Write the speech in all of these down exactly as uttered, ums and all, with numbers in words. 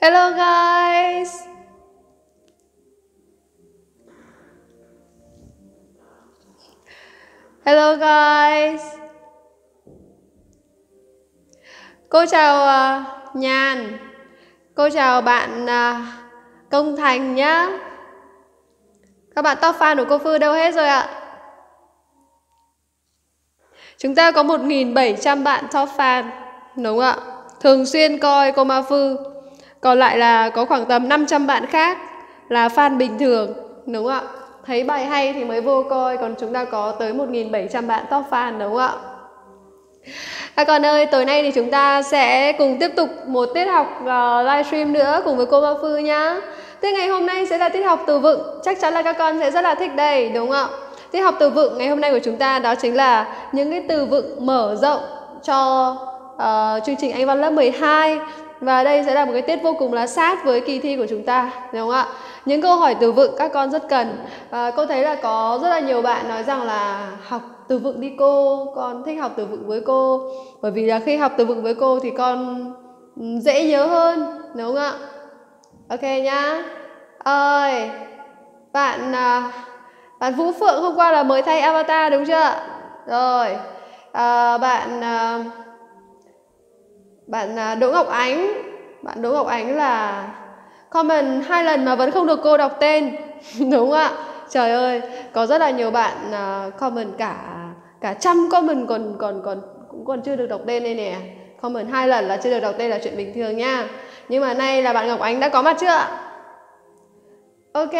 Hello guys. Hello guys. Cô chào uh, Nhàn. Cô chào bạn uh, Công Thành nhá. Các bạn top fan của cô Phương đâu hết rồi ạ? Chúng ta có một nghìn bảy trăm bạn top fan, đúng không ạ? Thường xuyên coi cô Ma Phư. Còn lại là có khoảng tầm năm trăm bạn khác là fan bình thường, đúng không ạ? Thấy bài hay thì mới vô coi, còn chúng ta có tới một nghìn bảy trăm bạn top fan, đúng không ạ? Các con ơi, tối nay thì chúng ta sẽ cùng tiếp tục một tiết học uh, livestream nữa cùng với cô Ma Phư nhá. Tiết ngày hôm nay sẽ là tiết học từ vựng, chắc chắn là các con sẽ rất là thích đây, đúng không ạ? Tiết học từ vựng ngày hôm nay của chúng ta đó chính là những cái từ vựng mở rộng cho uh, chương trình Anh văn lớp mười hai. Và đây sẽ là một cái tiết vô cùng là sát với kỳ thi của chúng ta, đúng không ạ? Những câu hỏi từ vựng các con rất cần. à, Cô thấy là có rất là nhiều bạn nói rằng là học từ vựng đi cô, con thích học từ vựng với cô. Bởi vì là khi học từ vựng với cô thì con dễ nhớ hơn, đúng không ạ? Ok nhá. Ơi, bạn bạn Vũ Phượng hôm qua là mới thay avatar đúng chưa? Rồi, à, bạn bạn Đỗ Ngọc Ánh, bạn Đỗ Ngọc Ánh là comment hai lần mà vẫn không được cô đọc tên, đúng không ạ? Trời ơi, có rất là nhiều bạn comment cả cả trăm comment còn còn còn cũng còn chưa được đọc tên đây nè. Comment hai lần là chưa được đọc tên là chuyện bình thường nha. Nhưng mà nay là bạn Ngọc Ánh đã có mặt chưa ạ? Ok.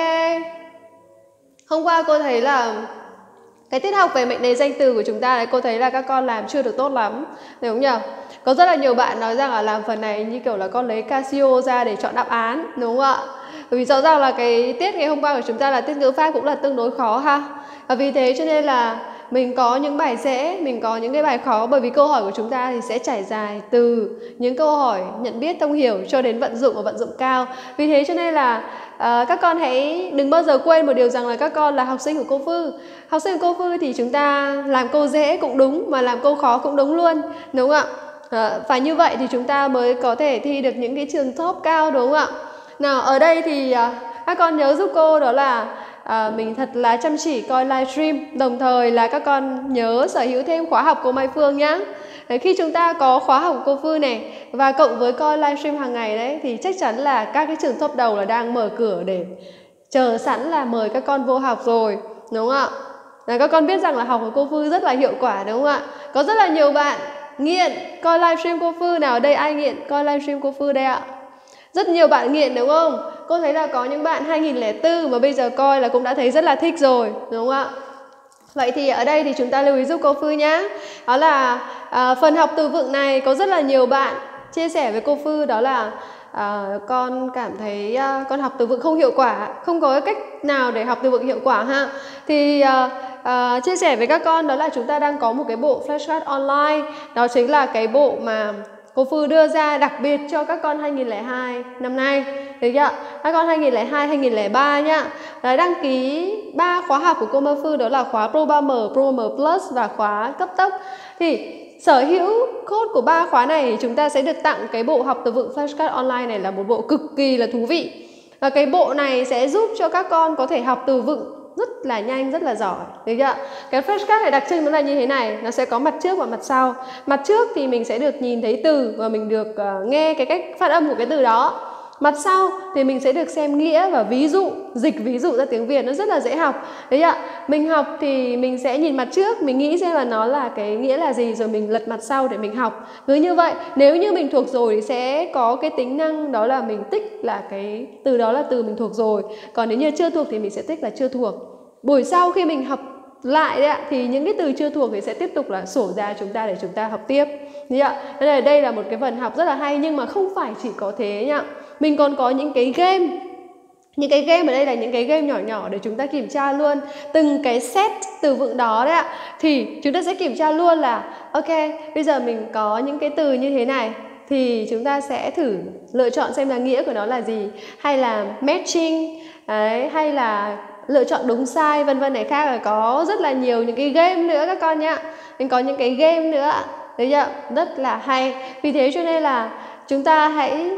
Hôm qua cô thấy là cái tiết học về mệnh đề danh từ của chúng ta đấy, cô thấy là các con làm chưa được tốt lắm, đúng không nhỉ? Có rất là nhiều bạn nói rằng là làm phần này như kiểu là con lấy Casio ra để chọn đáp án, đúng không ạ? Bởi vì rõ ràng là cái tiết ngày hôm qua của chúng ta là tiết ngữ pháp cũng là tương đối khó ha. Và vì thế cho nên là mình có những bài dễ, mình có những cái bài khó, bởi vì câu hỏi của chúng ta thì sẽ trải dài từ những câu hỏi nhận biết thông hiểu cho đến vận dụng và vận dụng cao. Vì thế cho nên là à, các con hãy đừng bao giờ quên một điều rằng là các con là học sinh của cô Phư. Học sinh của cô Phư thì chúng ta làm câu dễ cũng đúng mà làm câu khó cũng đúng luôn, đúng không ạ? À, phải như vậy thì chúng ta mới có thể thi được những cái trường top cao, đúng không ạ? Nào, ở đây thì à, các con nhớ giúp cô đó là à, mình thật là chăm chỉ coi livestream, đồng thời là các con nhớ sở hữu thêm khóa học của Mai Phương nhá. Đấy, khi chúng ta có khóa học của cô Phương này và cộng với coi livestream hàng ngày đấy thì chắc chắn là các cái trường top đầu là đang mở cửa để chờ sẵn là mời các con vô học rồi, đúng không ạ? Là các con biết rằng là học của cô Phương rất là hiệu quả, đúng không ạ? Có rất là nhiều bạn nghiện coi livestream cô Phương. Nào, ở đây ai nghiện coi livestream cô Phương đây ạ? Rất nhiều bạn nghiện, đúng không? Cô thấy là có những bạn hai nghìn lẻ bốn mà bây giờ coi là cũng đã thấy rất là thích rồi, đúng không ạ? Vậy thì ở đây thì chúng ta lưu ý giúp cô Phương nhá. Đó là à, phần học từ vựng này có rất là nhiều bạn chia sẻ với cô Phương đó là à, con cảm thấy à, con học từ vựng không hiệu quả, không có cách nào để học từ vựng hiệu quả ha. Thì à, à, chia sẻ với các con đó là chúng ta đang có một cái bộ flashcard online. Đó chính là cái bộ mà cô Phương đưa ra đặc biệt cho các con hai nghìn lẻ hai năm nay. Được chưa? Các con hai nghìn lẻ hai, hai nghìn lẻ ba nhá. Đấy, đăng ký ba khóa học của cô Ma Phương, đó là khóa Pro ba M, Pro M Plus và khóa cấp tốc. Thì sở hữu code của ba khóa này thì chúng ta sẽ được tặng cái bộ học từ vựng flashcard online này, là một bộ cực kỳ là thú vị. Và cái bộ này sẽ giúp cho các con có thể học từ vựng rất là nhanh, rất là giỏi, được chưa? Cái flashcard này đặc trưng nó là như thế này, nó sẽ có mặt trước và mặt sau. Mặt trước thì mình sẽ được nhìn thấy từ và mình được uh, nghe cái cách phát âm của cái từ đó. Mặt sau thì mình sẽ được xem nghĩa và ví dụ, dịch ví dụ ra tiếng Việt, nó rất là dễ học. Đấy ạ, mình học thì mình sẽ nhìn mặt trước, mình nghĩ xem là nó là cái nghĩa là gì, rồi mình lật mặt sau để mình học. Cứ như vậy, nếu như mình thuộc rồi thì sẽ có cái tính năng đó là mình tích là cái từ đó là từ mình thuộc rồi. Còn nếu như chưa thuộc thì mình sẽ tích là chưa thuộc. Buổi sau khi mình học lại đấy ạ, thì những cái từ chưa thuộc thì sẽ tiếp tục là sổ ra chúng ta để chúng ta học tiếp. Đấy ạ, đây là, đây là một cái phần học rất là hay, nhưng mà không phải chỉ có thế nhá. Mình còn có những cái game. Những cái game ở đây là những cái game nhỏ nhỏ để chúng ta kiểm tra luôn từng cái set từ vựng đó đấy ạ. Thì chúng ta sẽ kiểm tra luôn là ok, bây giờ mình có những cái từ như thế này thì chúng ta sẽ thử lựa chọn xem là nghĩa của nó là gì, hay là matching đấy, hay là lựa chọn đúng sai vân vân này khác. Là có rất là nhiều những cái game nữa các con nhá. Mình có những cái game nữa, thấy chưa? Rất là hay. Vì thế cho nên là chúng ta hãy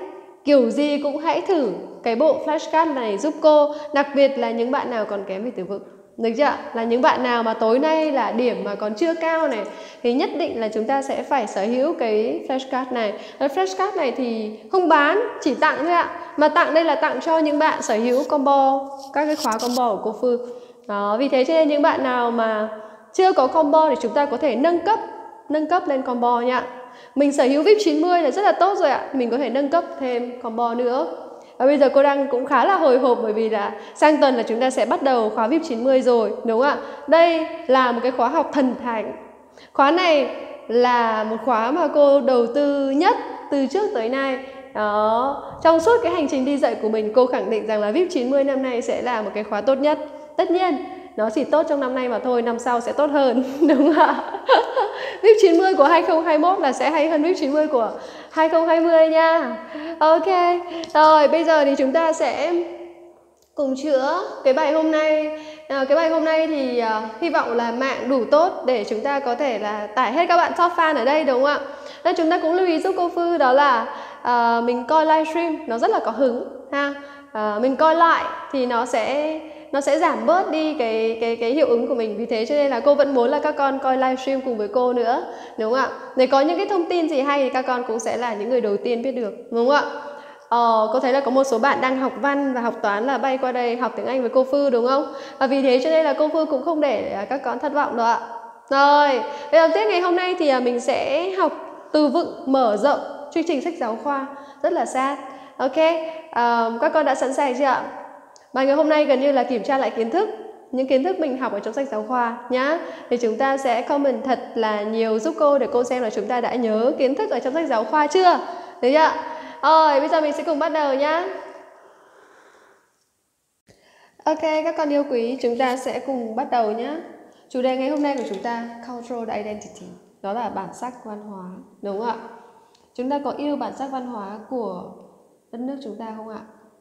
Kiểu gì cũng hãy thử cái bộ flashcard này giúp cô, đặc biệt là những bạn nào còn kém về từ vựng. Được chưa? Là những bạn nào mà tối nay là điểm mà còn chưa cao này thì nhất định là chúng ta sẽ phải sở hữu cái flashcard này. Cái flashcard này thì không bán, chỉ tặng thôi ạ. Mà tặng đây là tặng cho những bạn sở hữu combo, các cái khóa combo của cô Phương. Đó, vì thế cho nên những bạn nào mà chưa có combo thì chúng ta có thể nâng cấp, nâng cấp lên combo nha. Mình sở hữu vê i pê chín mươi là rất là tốt rồi ạ. Mình có thể nâng cấp thêm combo nữa. Và bây giờ cô đang cũng khá là hồi hộp bởi vì là sang tuần là chúng ta sẽ bắt đầu khóa vê i pê chín mươi rồi, đúng không ạ? Đây là một cái khóa học thần thánh. Khóa này là một khóa mà cô đầu tư nhất từ trước tới nay. Đó, trong suốt cái hành trình đi dạy của mình, cô khẳng định rằng là vê i pê chín mươi năm nay sẽ là một cái khóa tốt nhất. Tất nhiên, nó chỉ tốt trong năm nay mà thôi, năm sau sẽ tốt hơn, đúng không ạ? vê i pê chín mươi của hai không hai mốt là sẽ hay hơn vê i pê chín mươi của hai không hai không nha. Ok, rồi bây giờ thì chúng ta sẽ cùng chữa cái bài hôm nay. À, cái bài hôm nay thì uh, hy vọng là mạng đủ tốt để chúng ta có thể là tải hết các bạn top fan ở đây, đúng không ạ? Nên chúng ta cũng lưu ý giúp cô Phương đó là uh, mình coi livestream nó rất là có hứng ha. Uh, mình coi lại thì nó sẽ nó sẽ giảm bớt đi cái cái cái hiệu ứng của mình. Vì thế cho nên là cô vẫn muốn là các con coi livestream cùng với cô nữa, đúng không ạ? Để có những cái thông tin gì hay thì các con cũng sẽ là những người đầu tiên biết được, đúng không ạ? Ờ, cô thấy là có một số bạn đang học văn và học toán là bay qua đây học tiếng Anh với cô Phương, đúng không? Và vì thế cho nên là cô Phương cũng không để các con thất vọng đâu ạ. Rồi, đầu tiên ngày hôm nay thì mình sẽ học từ vựng mở rộng chương trình sách giáo khoa rất là sát. Ok, à, các con đã sẵn sàng chưa ạ? Bài ngày hôm nay gần như là kiểm tra lại kiến thức, những kiến thức mình học ở trong sách giáo khoa nhá. Thì chúng ta sẽ comment thật là nhiều giúp cô để cô xem là chúng ta đã nhớ kiến thức ở trong sách giáo khoa chưa. Được chưa? Rồi, bây giờ mình sẽ cùng bắt đầu nhá. Ok, các con yêu quý, chúng ta sẽ cùng bắt đầu nhá. Chủ đề ngày hôm nay của chúng ta Cultural Identity, đó là bản sắc văn hóa, đúng không ạ? Chúng ta có yêu bản sắc văn hóa của đất nước chúng ta không ạ?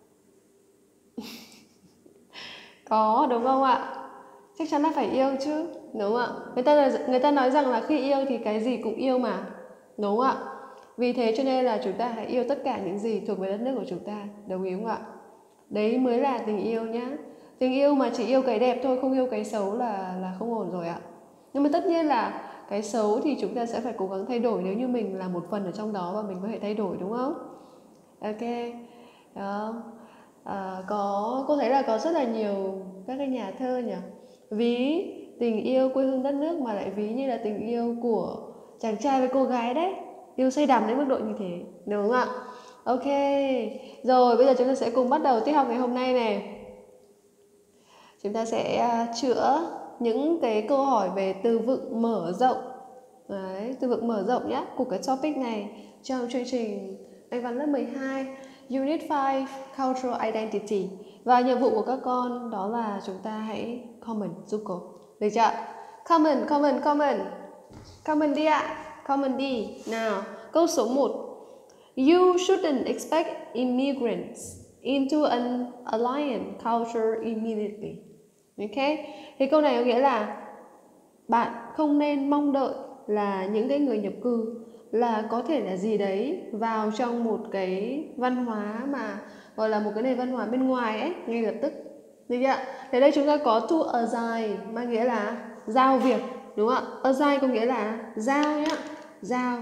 Có, đúng không ạ? Chắc chắn là phải yêu chứ, đúng không ạ? Người ta, người ta nói rằng là khi yêu thì cái gì cũng yêu mà, đúng không ạ? Vì thế cho nên là chúng ta hãy yêu tất cả những gì thuộc về đất nước của chúng ta, đồng ý không ạ? Đấy mới là tình yêu nhá. Tình yêu mà chỉ yêu cái đẹp thôi, không yêu cái xấu là là không ổn rồi ạ. Nhưng mà tất nhiên là cái xấu thì chúng ta sẽ phải cố gắng thay đổi nếu như mình là một phần ở trong đó và mình có thể thay đổi, đúng không? Ok. Đó. À, có cô thấy là có rất là nhiều các cái nhà thơ nhỉ, ví tình yêu quê hương đất nước mà lại ví như là tình yêu của chàng trai với cô gái đấy, yêu say đắm đến mức độ như thế, đúng không ạ? Ok, rồi bây giờ chúng ta sẽ cùng bắt đầu tiết học ngày hôm nay này. Chúng ta sẽ uh, chữa những cái câu hỏi về từ vựng mở rộng. Đấy, từ vựng mở rộng nhé, của cái topic này trong chương trình Anh văn lớp mười hai Unit năm Cultural Identity. Và nhiệm vụ của các con đó là chúng ta hãy comment giúp cô. Được chưa? Comment, comment, comment. Comment đi ạ. Comment đi. Nào, câu số một. You shouldn't expect immigrants into an alien culture immediately. Ok? Thì câu này có nghĩa là bạn không nên mong đợi là những cái người nhập cư là có thể là gì đấy vào trong một cái văn hóa mà gọi là một cái nền văn hóa bên ngoài ấy ngay lập tức. Được chưa? Thế đây chúng ta có to assign mang nghĩa là giao việc, đúng không ạ? Assign có nghĩa là giao nhá, giao.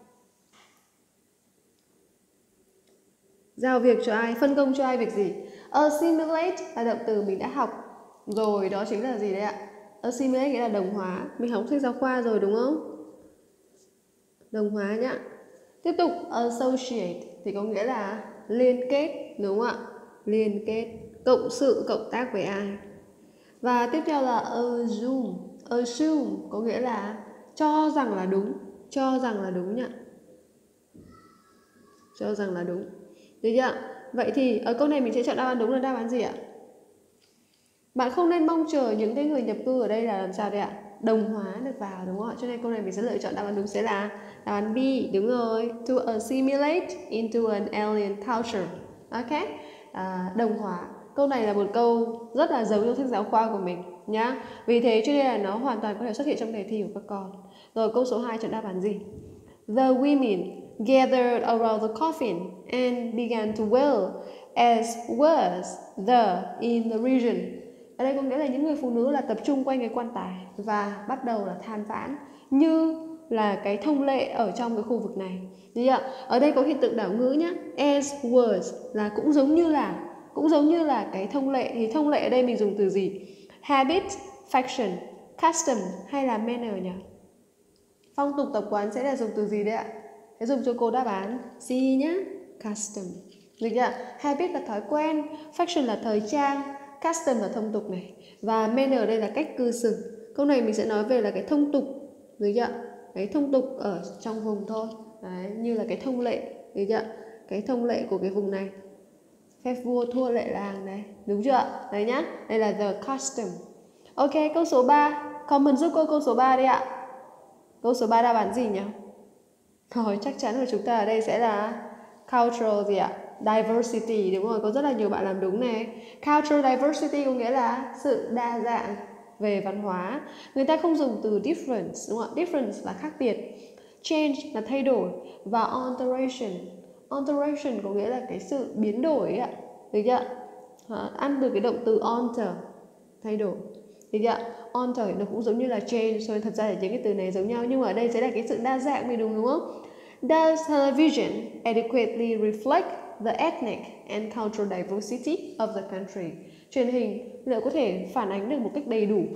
Giao việc cho ai, phân công cho ai việc gì. Assimilate là động từ mình đã học rồi, đó chính là gì đấy ạ? Assimilate nghĩa là đồng hóa. Mình học sách giáo khoa rồi đúng không? Đồng hóa nhá. Tiếp tục associate thì có nghĩa là liên kết, đúng không ạ? Liên kết, cộng sự, cộng tác với ai. Và tiếp theo là assume. Assume có nghĩa là cho rằng là đúng, cho rằng là đúng nhá. Cho rằng là đúng. Được chưa? Vậy thì ở câu này mình sẽ chọn đáp án đúng là đáp án gì ạ? Bạn không nên mong chờ những cái người nhập cư ở đây là làm sao đây ạ? Đồng hóa được vào, đúng không ạ? Cho nên câu này mình sẽ lựa chọn đáp án đúng sẽ là đáp án B, đúng rồi. To assimilate into an alien culture. Ok? À, đồng hóa. Câu này là một câu rất là giống trong sách giáo khoa của mình nhá. Vì thế cho nên là nó hoàn toàn có thể xuất hiện trong đề thi của các con. Rồi câu số hai chọn đáp án gì? The women gathered around the coffin and began to wail, as was the in the region. Ở đây có nghĩa là những người phụ nữ là tập trung quanh cái quan tài và bắt đầu là than vãn như là cái thông lệ ở trong cái khu vực này. Đấy ạ. Ở đây có hiện tượng đảo ngữ nhá. As was là cũng giống như là cũng giống như là cái thông lệ. Thì thông lệ ở đây mình dùng từ gì? Habit, fashion, custom hay là manner nhỉ? Phong tục tập quán sẽ là dùng từ gì đấy ạ? Hãy dùng cho cô đáp án C nhé. Custom. Được chưa? Habit là thói quen, fashion là thời trang, custom là thông tục này, và manner ở đây là cách cư xử. Câu này mình sẽ nói về là cái thông tục, được chưa? Cái thông tục ở trong vùng thôi. Đấy, như là cái thông lệ, được chưa? Cái thông lệ của cái vùng này. Phép vua thua lệ làng này, đúng chưa? Đấy nhá. Đây là the custom. Ok, câu số ba. Comment giúp cô câu số ba đi ạ. Câu số ba đáp án gì nhỉ? Rồi, chắc chắn của chúng ta ở đây sẽ là cultural gì ạ? Diversity, đúng rồi, có rất là nhiều bạn làm đúng này. Cultural diversity có nghĩa là sự đa dạng về văn hóa. Người ta không dùng từ difference, đúng không ạ? Difference là khác biệt, change là thay đổi, và alteration. Alteration có nghĩa là cái sự biến đổi ấy ạ. Được chưa? À, ăn từ cái động từ alter, thay đổi. Được chưa? Alter nó cũng giống như là change, so thật ra là những cái từ này giống nhau, nhưng mà ở đây sẽ là cái sự đa dạng mới đúng, đúng không? Does television adequately reflect the ethnic and cultural diversity of the country? Truyền hình liệu có thể phản ánh được một cách đầy đủ?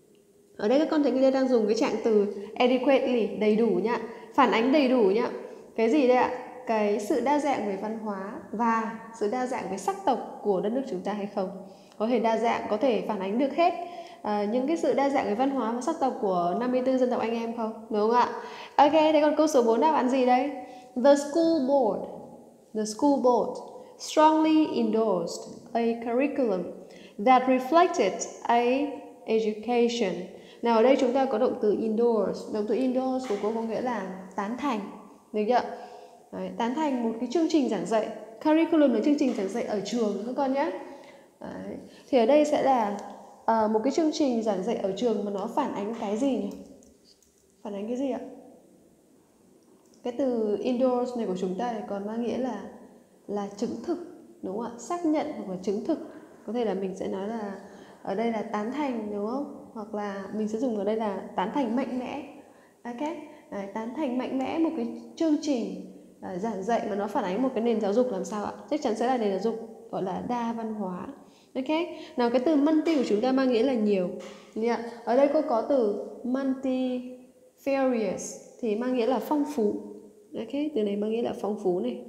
Ở đây các con thấy người ta đang dùng cái trạng từ adequately, đầy đủ nhá, phản ánh đầy đủ nhá. Cái gì đây ạ? Cái sự đa dạng về văn hóa và sự đa dạng về sắc tộc của đất nước chúng ta hay không? Có thể đa dạng, có thể phản ánh được hết à, những cái sự đa dạng về văn hóa và sắc tộc của năm mươi tư dân tộc anh em không? Đúng không ạ? Ok, thế còn câu số bốn đáp án gì đây? The school board, the school board strongly endorsed a curriculum that reflected a education. Nào ở đây chúng ta có động từ endorse. Động từ endorse của cô có nghĩa là tán thành. Được chưa? Đấy, tán thành một cái chương trình giảng dạy. Curriculum là chương trình giảng dạy ở trường các con nhé. Đấy. Thì ở đây sẽ là uh, một cái chương trình giảng dạy ở trường mà nó phản ánh cái gì nhỉ? Phản ánh cái gì ạ? Cái từ endorse này của chúng ta thì còn mang nghĩa là là chứng thực, đúng không ạ? Xác nhận hoặc là chứng thực. Có thể là mình sẽ nói là ở đây là tán thành, đúng không? Hoặc là mình sẽ dùng ở đây là tán thành mạnh mẽ. Ok? Đấy, tán thành mạnh mẽ một cái chương trình uh, giảng dạy mà nó phản ánh một cái nền giáo dục làm sao ạ? Chắc chắn sẽ là nền giáo dục gọi là đa văn hóa. Ok? Nào cái từ multi của chúng ta mang nghĩa là nhiều. Yeah. Ở đây cô có từ multifarious thì mang nghĩa là phong phú. Ok? Từ này mang nghĩa là phong phú này.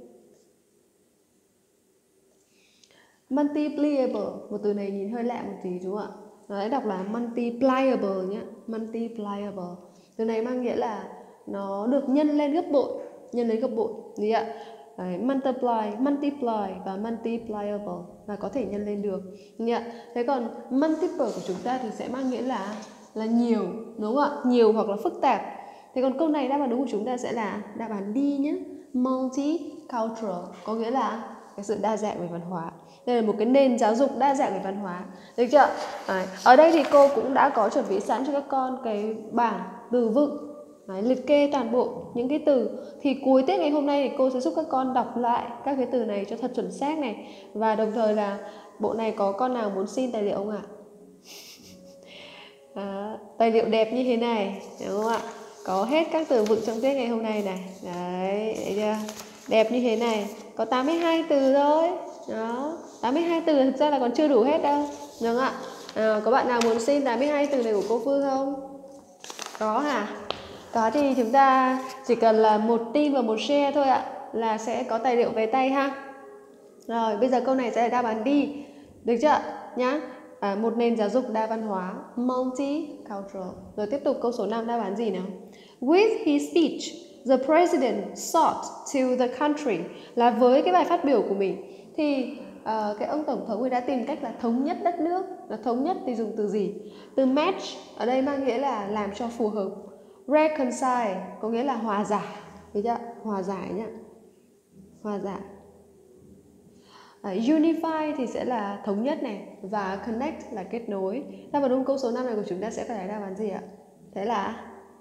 Multipliable, một từ này nhìn hơi lạ một tí đúng không ạ? Nó đọc là multipliable nhé. Multipliable. Từ này mang nghĩa là nó được nhân lên gấp bội, nhân lên gấp bội. Gì ạ? Đấy, multiply, multiply và multipliable là có thể nhân lên được. Nhá. Thế còn multiple của chúng ta thì sẽ mang nghĩa là là nhiều, đúng không ạ? Nhiều hoặc là phức tạp. Thế còn câu này đáp án đúng của chúng ta sẽ là đáp án D nhé. Multicultural có nghĩa là cái sự đa dạng về văn hóa. Đây là một cái nền giáo dục đa dạng về văn hóa. Được chưa? Đấy. Ở đây thì cô cũng đã có chuẩn bị sẵn cho các con cái bảng từ vựng. Đấy, liệt kê toàn bộ những cái từ. Thì cuối tiết ngày hôm nay thì cô sẽ giúp các con đọc lại các cái từ này cho thật chuẩn xác này. Và đồng thời là bộ này có con nào muốn xin tài liệu không ạ? À, tài liệu đẹp như thế này, đúng không ạ? Có hết các từ vựng trong tiết ngày hôm nay này. Đấy, thấy chưa? Đẹp như thế này. Có tám mươi hai từ thôi. Đó, tám mươi hai từ thực ra là còn chưa đủ hết đâu. Đúng không ạ? À, có bạn nào muốn xin tám mươi hai từ này của cô Phương không? Có hả? Có thì chúng ta chỉ cần là một tin và một share thôi ạ, là sẽ có tài liệu về tay ha. Rồi, bây giờ câu này sẽ là đáp án đi. Được chưa? Nhá. À, một nền giáo dục đa văn hóa, multicultural. Rồi tiếp tục câu số năm đáp án gì nào? With his speech, the president sought to the country. Là với cái bài phát biểu của mình thì uh, cái ông tổng thống ấy đã tìm cách là thống nhất đất nước. Là thống nhất thì dùng từ gì? Từ match ở đây mang nghĩa là làm cho phù hợp. Reconcile có nghĩa là hòa giải. Được chưa? Hòa giải nhá. Hòa giải. Uh, unify thì sẽ là thống nhất này, và connect là kết nối. Đáp án đúng câu số năm này của chúng ta sẽ phải là đáp án gì ạ? Thế là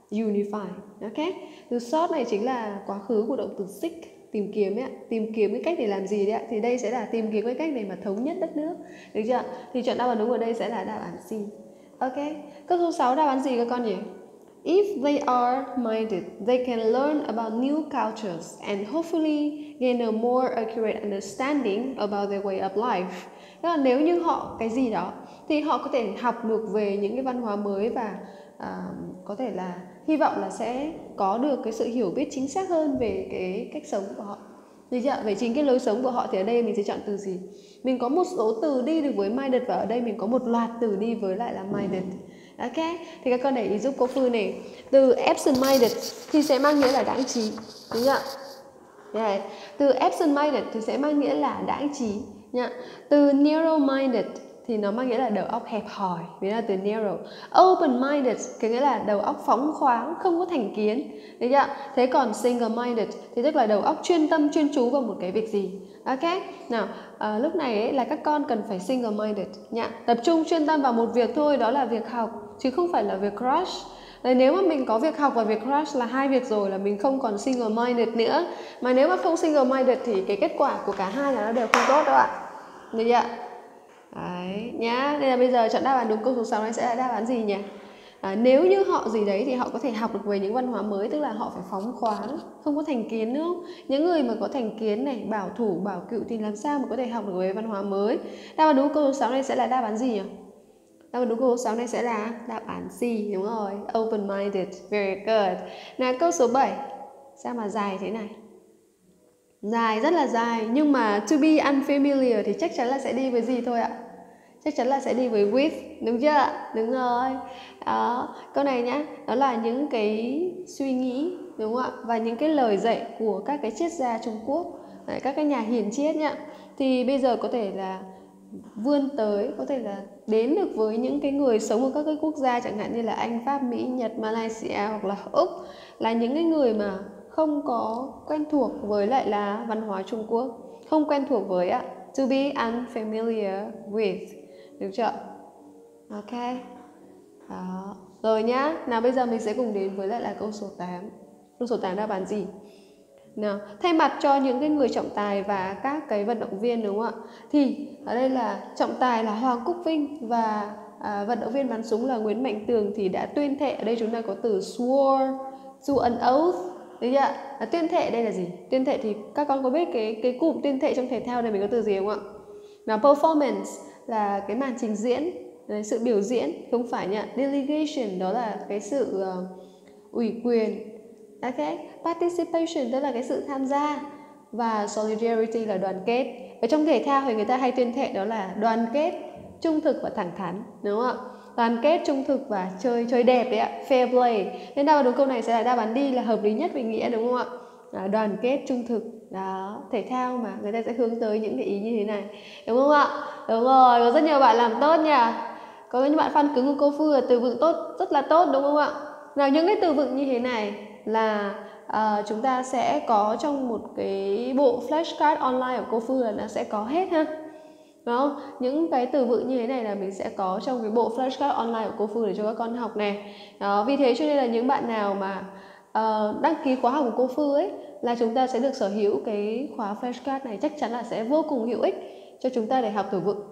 Unify. Ok. Từ sought này chính là quá khứ của động từ seek, tìm kiếm ấy, tìm kiếm cái cách để làm gì đấy ạ. Thì đây sẽ là tìm kiếm cái cách để mà thống nhất đất nước. Được chưa? Thì chọn đáp án đúng ở đây sẽ là đáp án C. Ok. Câu số sáu đáp án gì các con nhỉ? If they are minded, they can learn about new cultures and hopefully gain a more accurate understanding about their way of life. Tức là nếu như họ cái gì đó thì họ có thể học được về những cái văn hóa mới và à, có thể là hy vọng là sẽ có được cái sự hiểu biết chính xác hơn về cái cách sống của họ. Được chưa? Về chính cái lối sống của họ thì ở đây mình sẽ chọn từ gì? Mình có một số từ đi được với minded và ở đây mình có một loạt từ đi với lại là minded. Ok, thì các con để ý giúp cô Phương này. Từ absent-minded thì sẽ mang nghĩa là đãng trí, đúng không ạ? Yeah. Từ absent-minded thì sẽ mang nghĩa là đãng trí nha. Từ narrow-minded thì nó mang nghĩa là đầu óc hẹp hòi, vì là từ narrow. Open-minded cái nghĩa là đầu óc phóng khoáng, không có thành kiến, được chưa? Thế còn single-minded thì tức là đầu óc chuyên tâm, chuyên chú vào một cái việc gì. Ok, nào à, lúc này ấy, là các con cần phải single-minded nha, tập trung chuyên tâm vào một việc thôi, đó là việc học, chứ không phải là việc crush. Đấy, nếu mà mình có việc học và việc crush là hai việc rồi là mình không còn single-minded nữa. Mà nếu mà không single-minded thì cái kết quả của cả hai là nó đều không tốt đâu ạ. Được chưa? Đấy nhá, nên là bây giờ chọn đáp án đúng câu số sáu này sẽ là đáp án gì nhỉ? À, nếu như họ gì đấy thì họ có thể học được về những văn hóa mới, tức là họ phải phóng khoáng, không có thành kiến nữa. Những người mà có thành kiến này, bảo thủ, bảo cựu thì làm sao mà có thể học được về văn hóa mới? Đáp án đúng câu số sáu này sẽ là đáp án gì nhỉ? Đáp án đúng câu số sáu này sẽ là đáp án C, đúng rồi, open-minded, very good. Nào câu số bảy, sao mà dài thế này? Dài, rất là dài, nhưng mà to be unfamiliar thì chắc chắn là sẽ đi với gì thôi ạ? Chắc chắn là sẽ đi với with, đúng chưa? Đúng rồi. Đó, câu này nhá, đó là những cái suy nghĩ, đúng không ạ? Và những cái lời dạy của các cái triết gia Trung Quốc, đấy, các cái nhà hiền triết nhá. Thì bây giờ có thể là vươn tới, có thể là đến được với những cái người sống ở các cái quốc gia chẳng hạn như là Anh, Pháp, Mỹ, Nhật, Malaysia hoặc là Úc, là những cái người mà không có quen thuộc với lại là văn hóa Trung Quốc, không quen thuộc với ạ, to be unfamiliar with, được chưa? Ok. Đó. Rồi nhá. Nào bây giờ mình sẽ cùng đến với lại là câu số tám. Câu số tám đáp án gì? Nào, thay mặt cho những cái người trọng tài và các cái vận động viên, đúng không ạ? Thì ở đây là trọng tài là Hoàng Quốc Vinh và à, vận động viên bắn súng là Nguyễn Mạnh Tường thì đã tuyên thệ. Ở đây chúng ta có từ swore, to an oath, được chưa? À, tuyên thệ đây là gì? Tuyên thệ thì các con có biết cái cái cụm tuyên thệ trong thể thao này mình có từ gì không ạ? Nào, performance là cái màn trình diễn, đấy, sự biểu diễn, không phải nhá. Delegation đó là cái sự uh, ủy quyền. Ok, participation tức là cái sự tham gia, và solidarity là đoàn kết. Ở trong thể thao thì người ta hay tuyên thệ đó là đoàn kết, trung thực và thẳng thắn, đúng không ạ? Đoàn kết, trung thực và chơi chơi đẹp đấy ạ, fair play. Nên đáp án đúng câu này sẽ là đáp án đi, là hợp lý nhất mình nghĩ, đúng không ạ? À, đoàn kết, trung thực, đó, thể thao mà người ta sẽ hướng tới những cái ý như thế này, đúng không ạ? Đúng rồi, có rất nhiều bạn làm tốt nha. Có những bạn fan cứng của cô Phương là từ vựng tốt, rất là tốt, đúng không ạ? Nào, những cái từ vựng như thế này là uh, chúng ta sẽ có trong một cái bộ flashcard online của cô Phương, là nó sẽ có hết ha. Đúng không? Những cái từ vựng như thế này là mình sẽ có trong cái bộ flashcard online của cô Phương để cho các con học này. Đó, vì thế cho nên là những bạn nào mà uh, đăng ký khóa học của cô Phương ấy, là chúng ta sẽ được sở hữu cái khóa flashcard này, chắc chắn là sẽ vô cùng hữu ích cho chúng ta để học từ vựng.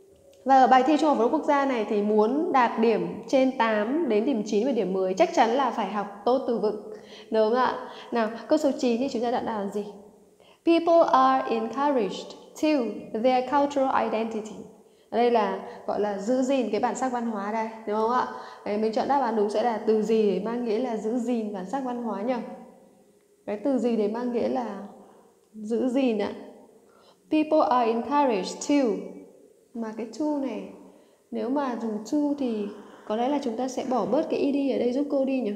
Và ở bài thi Trung học phổ thông quốc gia này thì muốn đạt điểm trên tám đến điểm chín về điểm mười, chắc chắn là phải học tốt từ vựng, đúng không ạ? Nào, câu số chín thì chúng ta đã làm gì? People are encouraged to their cultural identity. Ở đây là gọi là giữ gìn cái bản sắc văn hóa đây, đúng không ạ? Đấy, mình chọn đáp án đúng sẽ là từ gì để mang nghĩa là giữ gìn bản sắc văn hóa nhỉ? Cái từ gì để mang nghĩa là giữ gìn ạ? People are encouraged to. Mà cái to này, nếu mà dùng to thì có lẽ là chúng ta sẽ bỏ bớt cái ed ở đây giúp cô đi nhỉ?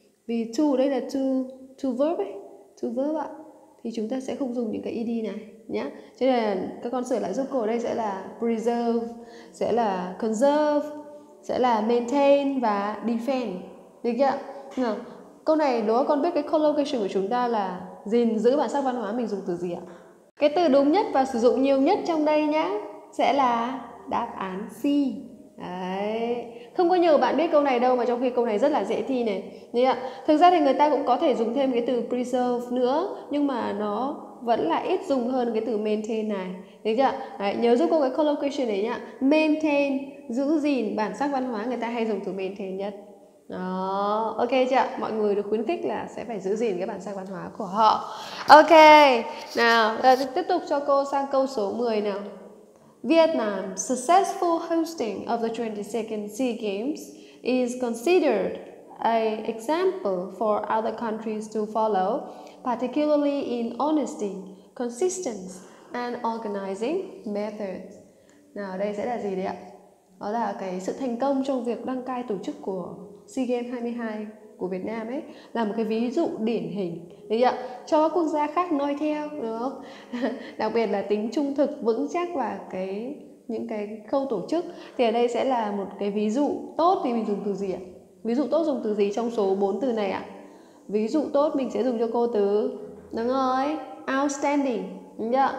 Vì to ở đây là to, to verb ấy, to verb ạ. Thì chúng ta sẽ không dùng những cái ed này nhá. Cho nên là các con sửa lại giúp cô ở đây sẽ là preserve, sẽ là conserve, sẽ là maintain và defend. Được chưa? Nào, câu này đố con biết cái collocation của chúng ta là gìn giữ bản sắc văn hóa, mình dùng từ gì ạ? Cái từ đúng nhất và sử dụng nhiều nhất trong đây nhá sẽ là đáp án C. Đấy. Không có nhiều bạn biết câu này đâu, mà trong khi câu này rất là dễ thi này. Đấy ạ. Thực ra thì người ta cũng có thể dùng thêm cái từ preserve nữa, nhưng mà nó vẫn là ít dùng hơn cái từ maintain này. Đấy chưa? Đấy, nhớ giúp cô cái collocation này nhá. Maintain, giữ gìn bản sắc văn hóa, người ta hay dùng từ maintain nhất. Đó, ok chưa? Mọi người được khuyến khích là sẽ phải giữ gìn cái bản sắc văn hóa của họ. Ok, nào, tiếp tục cho cô sang câu số mười nào. Vietnam's successful hosting of the twenty-second SEA Games is considered an example for other countries to follow, particularly in honesty, consistency, and organizing methods. Nào, đây sẽ là gì đấy ạ? Đó là cái sự thành công trong việc đăng cai tổ chức của SEA Games hai mươi hai của Việt Nam ấy, là một cái ví dụ điển hình đấy ạ, cho các quốc gia khác noi theo, đúng không? Đặc biệt là tính trung thực, vững chắc và cái những cái khâu tổ chức. Thì ở đây sẽ là một cái ví dụ tốt, thì mình dùng từ gì ạ? Ví dụ tốt dùng từ gì trong số bốn từ này ạ? Ví dụ tốt mình sẽ dùng cho cô từ, đúng rồi, outstanding, đúng chưa?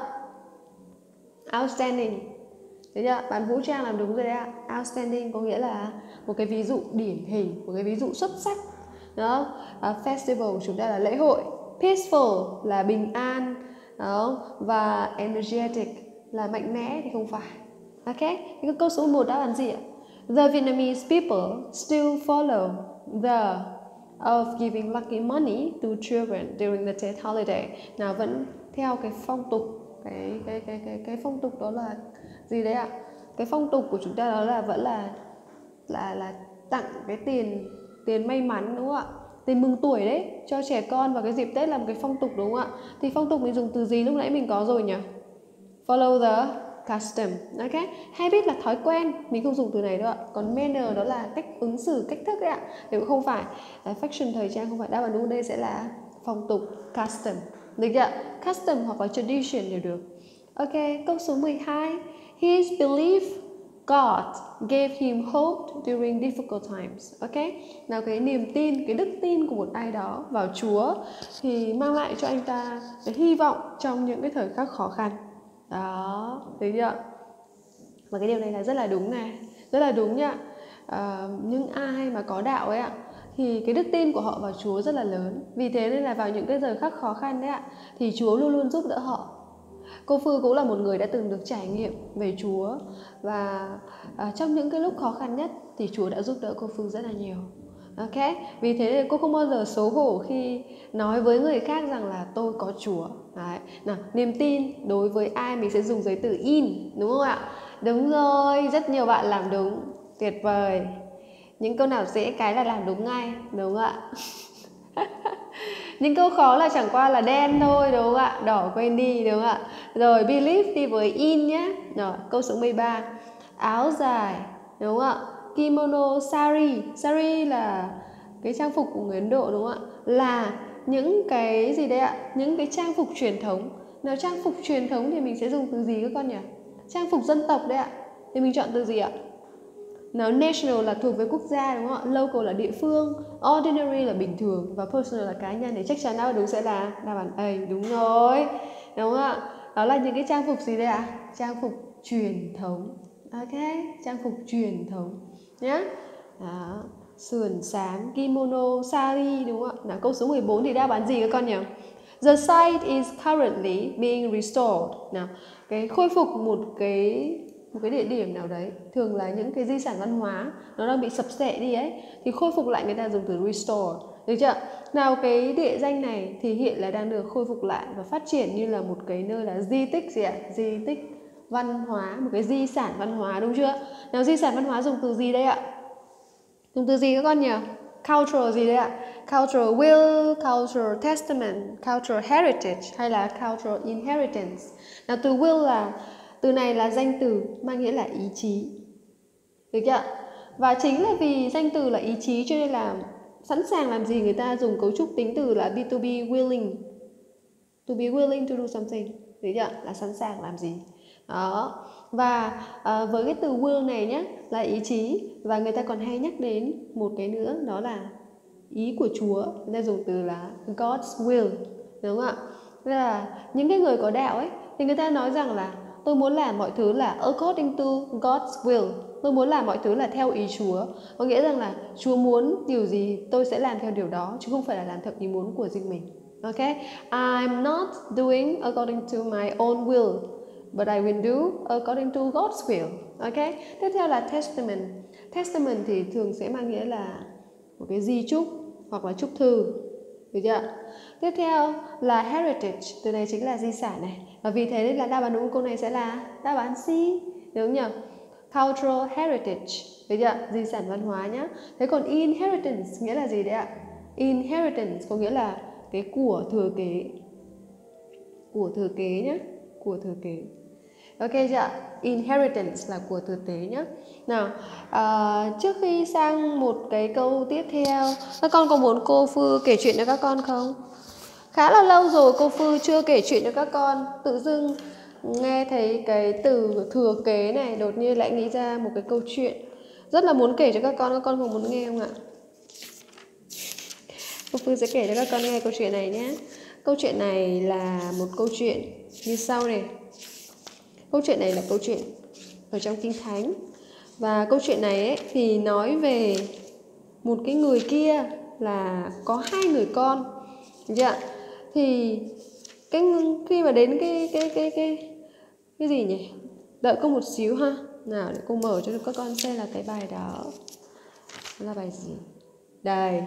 Outstanding. Đấy chưa? Bạn Vũ Trang làm đúng rồi đấy ạ. Outstanding có nghĩa là một cái ví dụ điển hình, một cái ví dụ xuất sắc. Đó. Uh, festival chúng ta là lễ hội. Peaceful là bình an. Đó. Và energetic là mạnh mẽ thì không phải. Ok. Cái câu số một đã là gì ạ? The Vietnamese people still follow the of giving lucky money to children during the Tết holiday. Nào, vẫn theo cái phong tục, cái cái cái cái cái phong tục đó là gì đấy ạ? Cái phong tục của chúng ta đó là vẫn là là là tặng cái tiền tiền may mắn, đúng không ạ? Tiền mừng tuổi đấy cho trẻ con vào cái dịp Tết là một cái phong tục, đúng không ạ? Thì phong tục mình dùng từ gì lúc nãy mình có rồi nhỉ? Follow the custom. Ok. Habit là thói quen, mình không dùng từ này đâu ạ. Còn manner đó là cách ứng xử, cách thức đấy ạ. Thì cũng không phải. Fashion, thời trang không phải. Đáp án đúng đây sẽ là phong tục, custom. Được chưa? Custom hoặc là tradition đều được. Ok, câu số mười hai. His belief God gave him hope during difficult times. Ok, nào cái niềm tin, cái đức tin của một ai đó vào Chúa thì mang lại cho anh ta cái hy vọng trong những cái thời khắc khó khăn. Đó, thấy chưa? Và cái điều này là rất là đúng này, rất là đúng nhá. À, những ai mà có đạo ấy ạ, thì cái đức tin của họ vào Chúa rất là lớn. Vì thế nên là vào những cái giờ khắc khó khăn đấy ạ, thì Chúa luôn luôn giúp đỡ họ. Cô Phương cũng là một người đã từng được trải nghiệm về Chúa. Và à, trong những cái lúc khó khăn nhất thì Chúa đã giúp đỡ cô Phương rất là nhiều. Ok, vì thế cô không bao giờ xấu hổ khi nói với người khác rằng là tôi có Chúa. Đấy. Nào, niềm tin đối với ai mình sẽ dùng giới từ in, đúng không ạ? Đúng rồi, rất nhiều bạn làm đúng. Tuyệt vời. Những câu nào dễ cái là làm đúng ngay, đúng không ạ? Những câu khó là chẳng qua là đen thôi, đúng không ạ? Đỏ quên đi, đúng không ạ? Rồi, believe đi với in nhé. Rồi, câu số mười ba. Áo dài, đúng không ạ? Kimono, sari. Sari là cái trang phục của người Ấn Độ, đúng không ạ? Là những cái gì đấy ạ? Những cái trang phục truyền thống. Nào, trang phục truyền thống thì mình sẽ dùng từ gì các con nhỉ? Trang phục dân tộc đấy ạ. Thì mình chọn từ gì ạ? Nào, national là thuộc về quốc gia, đúng không ạ? Local là địa phương, ordinary là bình thường, và personal là cá nhân. Thì chắc chắn đáp đúng sẽ là đáp án A. Đúng rồi, đúng không ạ? Đó là những cái trang phục gì đây ạ? Trang phục truyền thống. Ok, trang phục truyền thống nhé. Đó, sườn xám, kimono, sari, đúng không ạ? Nào, câu số mười bốn thì đáp án gì các con nhỉ? The site is currently being restored. Nào, cái khôi phục một cái một cái địa điểm nào đấy, thường là những cái di sản văn hóa nó đang bị sập xệ đi ấy, thì khôi phục lại người ta dùng từ restore, được chưa? Nào, cái địa danh này thì hiện là đang được khôi phục lại và phát triển như là một cái nơi là di tích gì ạ? Di tích văn hóa, một cái di sản văn hóa, đúng chưa? Nào, di sản văn hóa dùng từ gì đây ạ? Dùng từ gì các con nhỉ? Cultural gì đấy ạ? Cultural will, cultural testament, cultural heritage hay là cultural inheritance. Nào, từ will là từ này là danh từ mang nghĩa là ý chí, được chưa? Và chính là vì danh từ là ý chí cho nên là sẵn sàng làm gì người ta dùng cấu trúc tính từ là be to be willing, to be willing to do something, được chưa? Là sẵn sàng làm gì. Đó. Và à, với cái từ will này nhé, là ý chí, và người ta còn hay nhắc đến một cái nữa, đó là ý của Chúa. Người ta dùng từ là God's will, đúng không ạ? Tức là những cái người có đạo ấy thì người ta nói rằng là tôi muốn làm mọi thứ là according to God's will, Tôi muốn làm mọi thứ là theo ý Chúa. Có nghĩa rằng là Chúa muốn điều gì tôi sẽ làm theo điều đó, chứ không phải là làm theo ý muốn của riêng mình. Ok, I'm not doing according to my own will, but I will do according to God's will. Ok, tiếp theo là testament. Testament thì thường sẽ mang nghĩa là một cái di chúc hoặc là chúc thư, được chưa? Tiếp theo là heritage, từ này chính là di sản này. Và vì thế nên là đáp án đúng của câu này sẽ là đáp án C, đúng không nhỉ? Cultural heritage, được chưa? Di sản văn hóa nhá. Thế còn inheritance nghĩa là gì đấy ạ? Inheritance có nghĩa là cái của thừa kế. Của thừa kế nhá, của thừa kế. Ok chưa? Inheritance là của thừa kế nhé. Nào, à, trước khi sang một cái câu tiếp theo, các con có muốn cô Phương kể chuyện cho các con không? Khá là lâu rồi cô Phương chưa kể chuyện cho các con. Tự dưng nghe thấy cái từ thừa kế này, đột nhiên lại nghĩ ra một cái câu chuyện rất là muốn kể cho các con. Các con có muốn nghe không ạ? Cô Phương sẽ kể cho các con nghe câu chuyện này nhé. Câu chuyện này là một câu chuyện như sau này. Câu chuyện này là câu chuyện ở trong Kinh Thánh. Và câu chuyện này ấy, thì nói về một cái người kia là có hai người con. Được chưa? Thì cái khi mà đến cái cái cái cái cái gì nhỉ? Đợi cô một xíu ha. Nào để cô mở cho các con xem là cái bài đó là bài gì. Đây.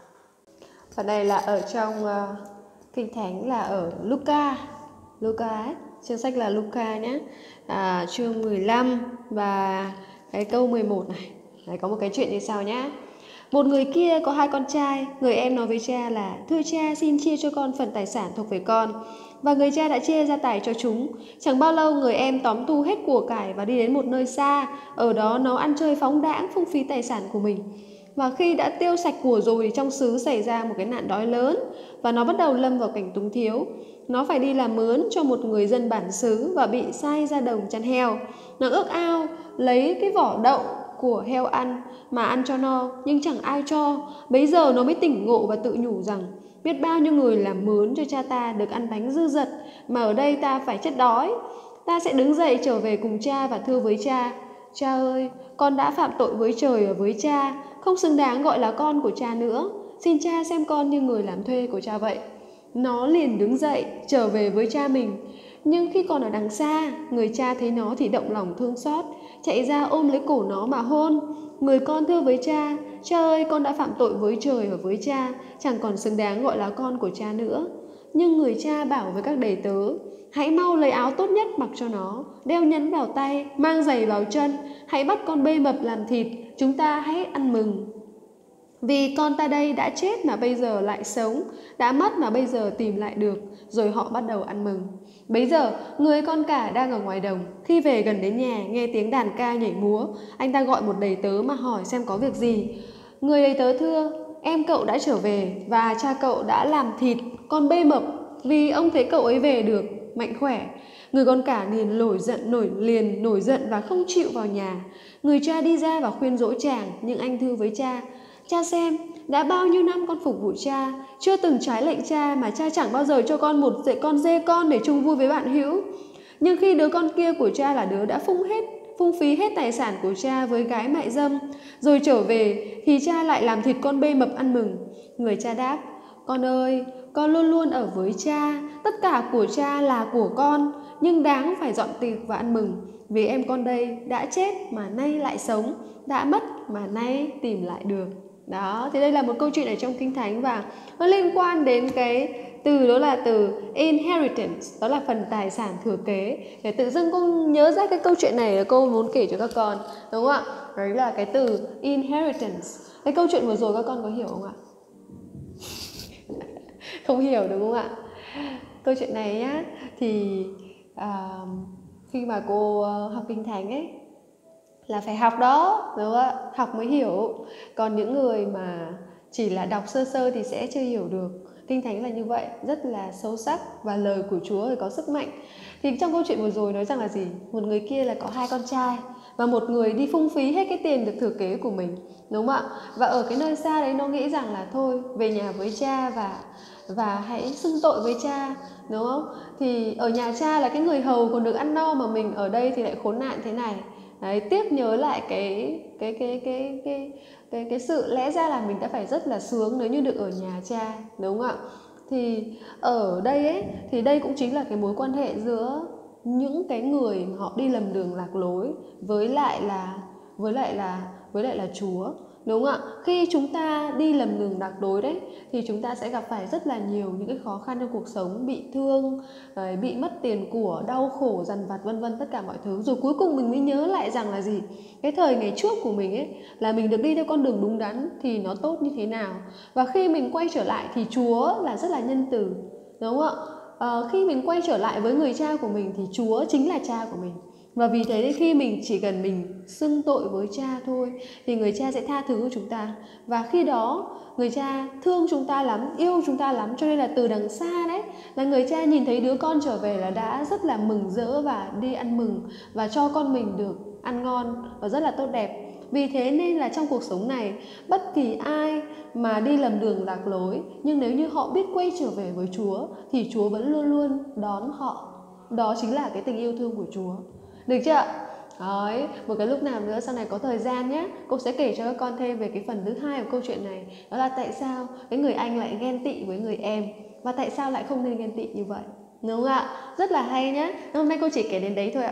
Và đây là ở trong uh, Kinh Thánh là ở Luca. Luca ấy. Chương sách là Luca nhé, à, chương mười lăm và cái câu mười một này. Đấy, có một cái chuyện như sau nhé. Một người kia có hai con trai. Người em nói với cha là: thưa cha, xin chia cho con phần tài sản thuộc về con. Và người cha đã chia gia tài cho chúng. Chẳng bao lâu người em tóm thu hết của cải và đi đến một nơi xa. Ở đó nó ăn chơi phóng đãng, phung phí tài sản của mình. Và khi đã tiêu sạch của rồi thì trong xứ xảy ra một cái nạn đói lớn, và nó bắt đầu lâm vào cảnh túng thiếu. Nó phải đi làm mướn cho một người dân bản xứ và bị sai ra đồng chăn heo. Nó ước ao lấy cái vỏ đậu của heo ăn mà ăn cho no, nhưng chẳng ai cho. Bấy giờ nó mới tỉnh ngộ và tự nhủ rằng: biết bao nhiêu người làm mướn cho cha ta được ăn bánh dư dật, mà ở đây ta phải chết đói. Ta sẽ đứng dậy trở về cùng cha và thưa với cha: cha ơi, con đã phạm tội với trời và với cha, không xứng đáng gọi là con của cha nữa. Xin cha xem con như người làm thuê của cha vậy. Nó liền đứng dậy trở về với cha mình. Nhưng khi còn ở đằng xa, người cha thấy nó thì động lòng thương xót, chạy ra ôm lấy cổ nó mà hôn. Người con thưa với cha: cha ơi, con đã phạm tội với trời và với cha, chẳng còn xứng đáng gọi là con của cha nữa. Nhưng người cha bảo với các đầy tớ: hãy mau lấy áo tốt nhất mặc cho nó, đeo nhẫn vào tay, mang giày vào chân, hãy bắt con bê mập làm thịt, chúng ta hãy ăn mừng. Vì con ta đây đã chết mà bây giờ lại sống, đã mất mà bây giờ tìm lại được. Rồi họ bắt đầu ăn mừng. Bấy giờ người con cả đang ở ngoài đồng. Khi về gần đến nhà, nghe tiếng đàn ca nhảy múa, anh ta gọi một đầy tớ mà hỏi xem có việc gì. Người đầy tớ thưa: em cậu đã trở về, và cha cậu đã làm thịt con bê mập, vì ông thấy cậu ấy về được mạnh khỏe. Người con cả liền nổi giận nổi liền nổi giận và không chịu vào nhà. Người cha đi ra và khuyên dỗ chàng, nhưng anh thưa với cha: cha xem, đã bao nhiêu năm con phục vụ cha, chưa từng trái lệnh cha, mà cha chẳng bao giờ cho con một dạy con dê con để chung vui với bạn hữu. Nhưng khi đứa con kia của cha là đứa đã phung hết phung phí hết tài sản của cha với gái mại dâm, rồi trở về thì cha lại làm thịt con bê mập ăn mừng. Người cha đáp: con ơi, con luôn luôn ở với cha, tất cả của cha là của con, nhưng đáng phải dọn tiệc và ăn mừng, vì em con đây đã chết mà nay lại sống, đã mất mà nay tìm lại được. Đó, thì đây là một câu chuyện ở trong Kinh Thánh, và nó liên quan đến cái từ đó là từ inheritance, đó là phần tài sản thừa kế. Để tự dưng cô nhớ ra cái câu chuyện này là cô muốn kể cho các con, đúng không ạ? Đấy là cái từ inheritance. Cái câu chuyện vừa rồi các con có hiểu không ạ? Không hiểu đúng không ạ? Câu chuyện này nhá, thì à, khi mà cô học Kinh Thánh ấy là phải học đó, đúng không ạ? Học mới hiểu. Còn những người mà chỉ là đọc sơ sơ thì sẽ chưa hiểu được. Kinh Thánh là như vậy, rất là sâu sắc, và lời của Chúa thì có sức mạnh. Thì trong câu chuyện vừa rồi nói rằng là gì? Một người kia là có hai con trai, và một người đi phung phí hết cái tiền được thừa kế của mình, đúng không ạ? Và ở cái nơi xa đấy nó nghĩ rằng là thôi về nhà với cha và và hãy xưng tội với cha, đúng không? Thì ở nhà cha là cái người hầu còn được ăn no, mà mình ở đây thì lại khốn nạn thế này. Đấy, tiếc nhớ lại cái cái cái cái cái cái cái sự lẽ ra là mình đã phải rất là sướng nếu như được ở nhà cha, đúng không ạ? Thì ở đây ấy, thì đây cũng chính là cái mối quan hệ giữa những cái người mà họ đi lầm đường lạc lối với lại là với lại là với lại là Chúa, đúng không ạ? Khi chúng ta đi lầm đường lạc lối đấy thì chúng ta sẽ gặp phải rất là nhiều những cái khó khăn trong cuộc sống, bị thương, bị mất tiền của, đau khổ, dằn vặt vân vân tất cả mọi thứ. Rồi cuối cùng mình mới nhớ lại rằng là gì? Cái thời ngày trước của mình ấy là mình được đi theo con đường đúng đắn thì nó tốt như thế nào. Và khi mình quay trở lại thì Chúa là rất là nhân từ, đúng không ạ? À, khi mình quay trở lại với người cha của mình thì Chúa chính là cha của mình. Và vì thế khi mình chỉ cần mình xưng tội với cha thôi thì người cha sẽ tha thứ của chúng ta. Và khi đó người cha thương chúng ta lắm, yêu chúng ta lắm, cho nên là từ đằng xa đấy là người cha nhìn thấy đứa con trở về là đã rất là mừng rỡ và đi ăn mừng và cho con mình được ăn ngon và rất là tốt đẹp. Vì thế nên là trong cuộc sống này, bất kỳ ai mà đi lầm đường lạc lối, nhưng nếu như họ biết quay trở về với Chúa thì Chúa vẫn luôn luôn đón họ. Đó chính là cái tình yêu thương của Chúa. Được chưa? Đấy, một cái lúc nào nữa sau này có thời gian nhé, cô sẽ kể cho các con thêm về cái phần thứ hai của câu chuyện này. Đó là tại sao cái người anh lại ghen tị với người em và tại sao lại không nên ghen tị như vậy, đúng không ạ? Rất là hay nhé. Hôm nay cô chỉ kể đến đấy thôi ạ,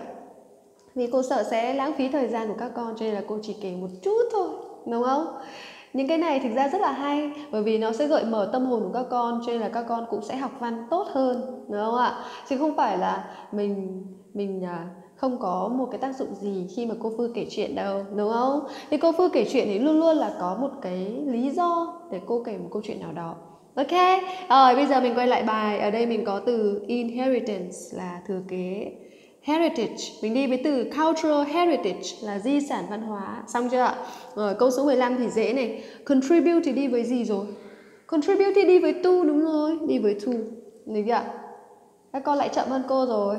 vì cô sợ sẽ lãng phí thời gian của các con, cho nên là cô chỉ kể một chút thôi, đúng không? Những cái này thực ra rất là hay, bởi vì nó sẽ gợi mở tâm hồn của các con, cho nên là các con cũng sẽ học văn tốt hơn, đúng không ạ? Chứ không phải là mình mình không có một cái tác dụng gì khi mà cô Phương kể chuyện đâu, đúng không? Thì cô Phương kể chuyện thì luôn luôn là có một cái lý do để cô kể một câu chuyện nào đó. Ok, rồi bây giờ mình quay lại bài. Ở đây mình có từ inheritance là thừa kế. Heritage, mình đi với từ cultural heritage là di sản văn hóa. Xong chưa ạ? Rồi câu số mười lăm thì dễ này. Contribute thì đi với gì rồi? Contribute thì đi với to, đúng rồi, đi với to. Được chưa? Các con lại chậm hơn cô rồi.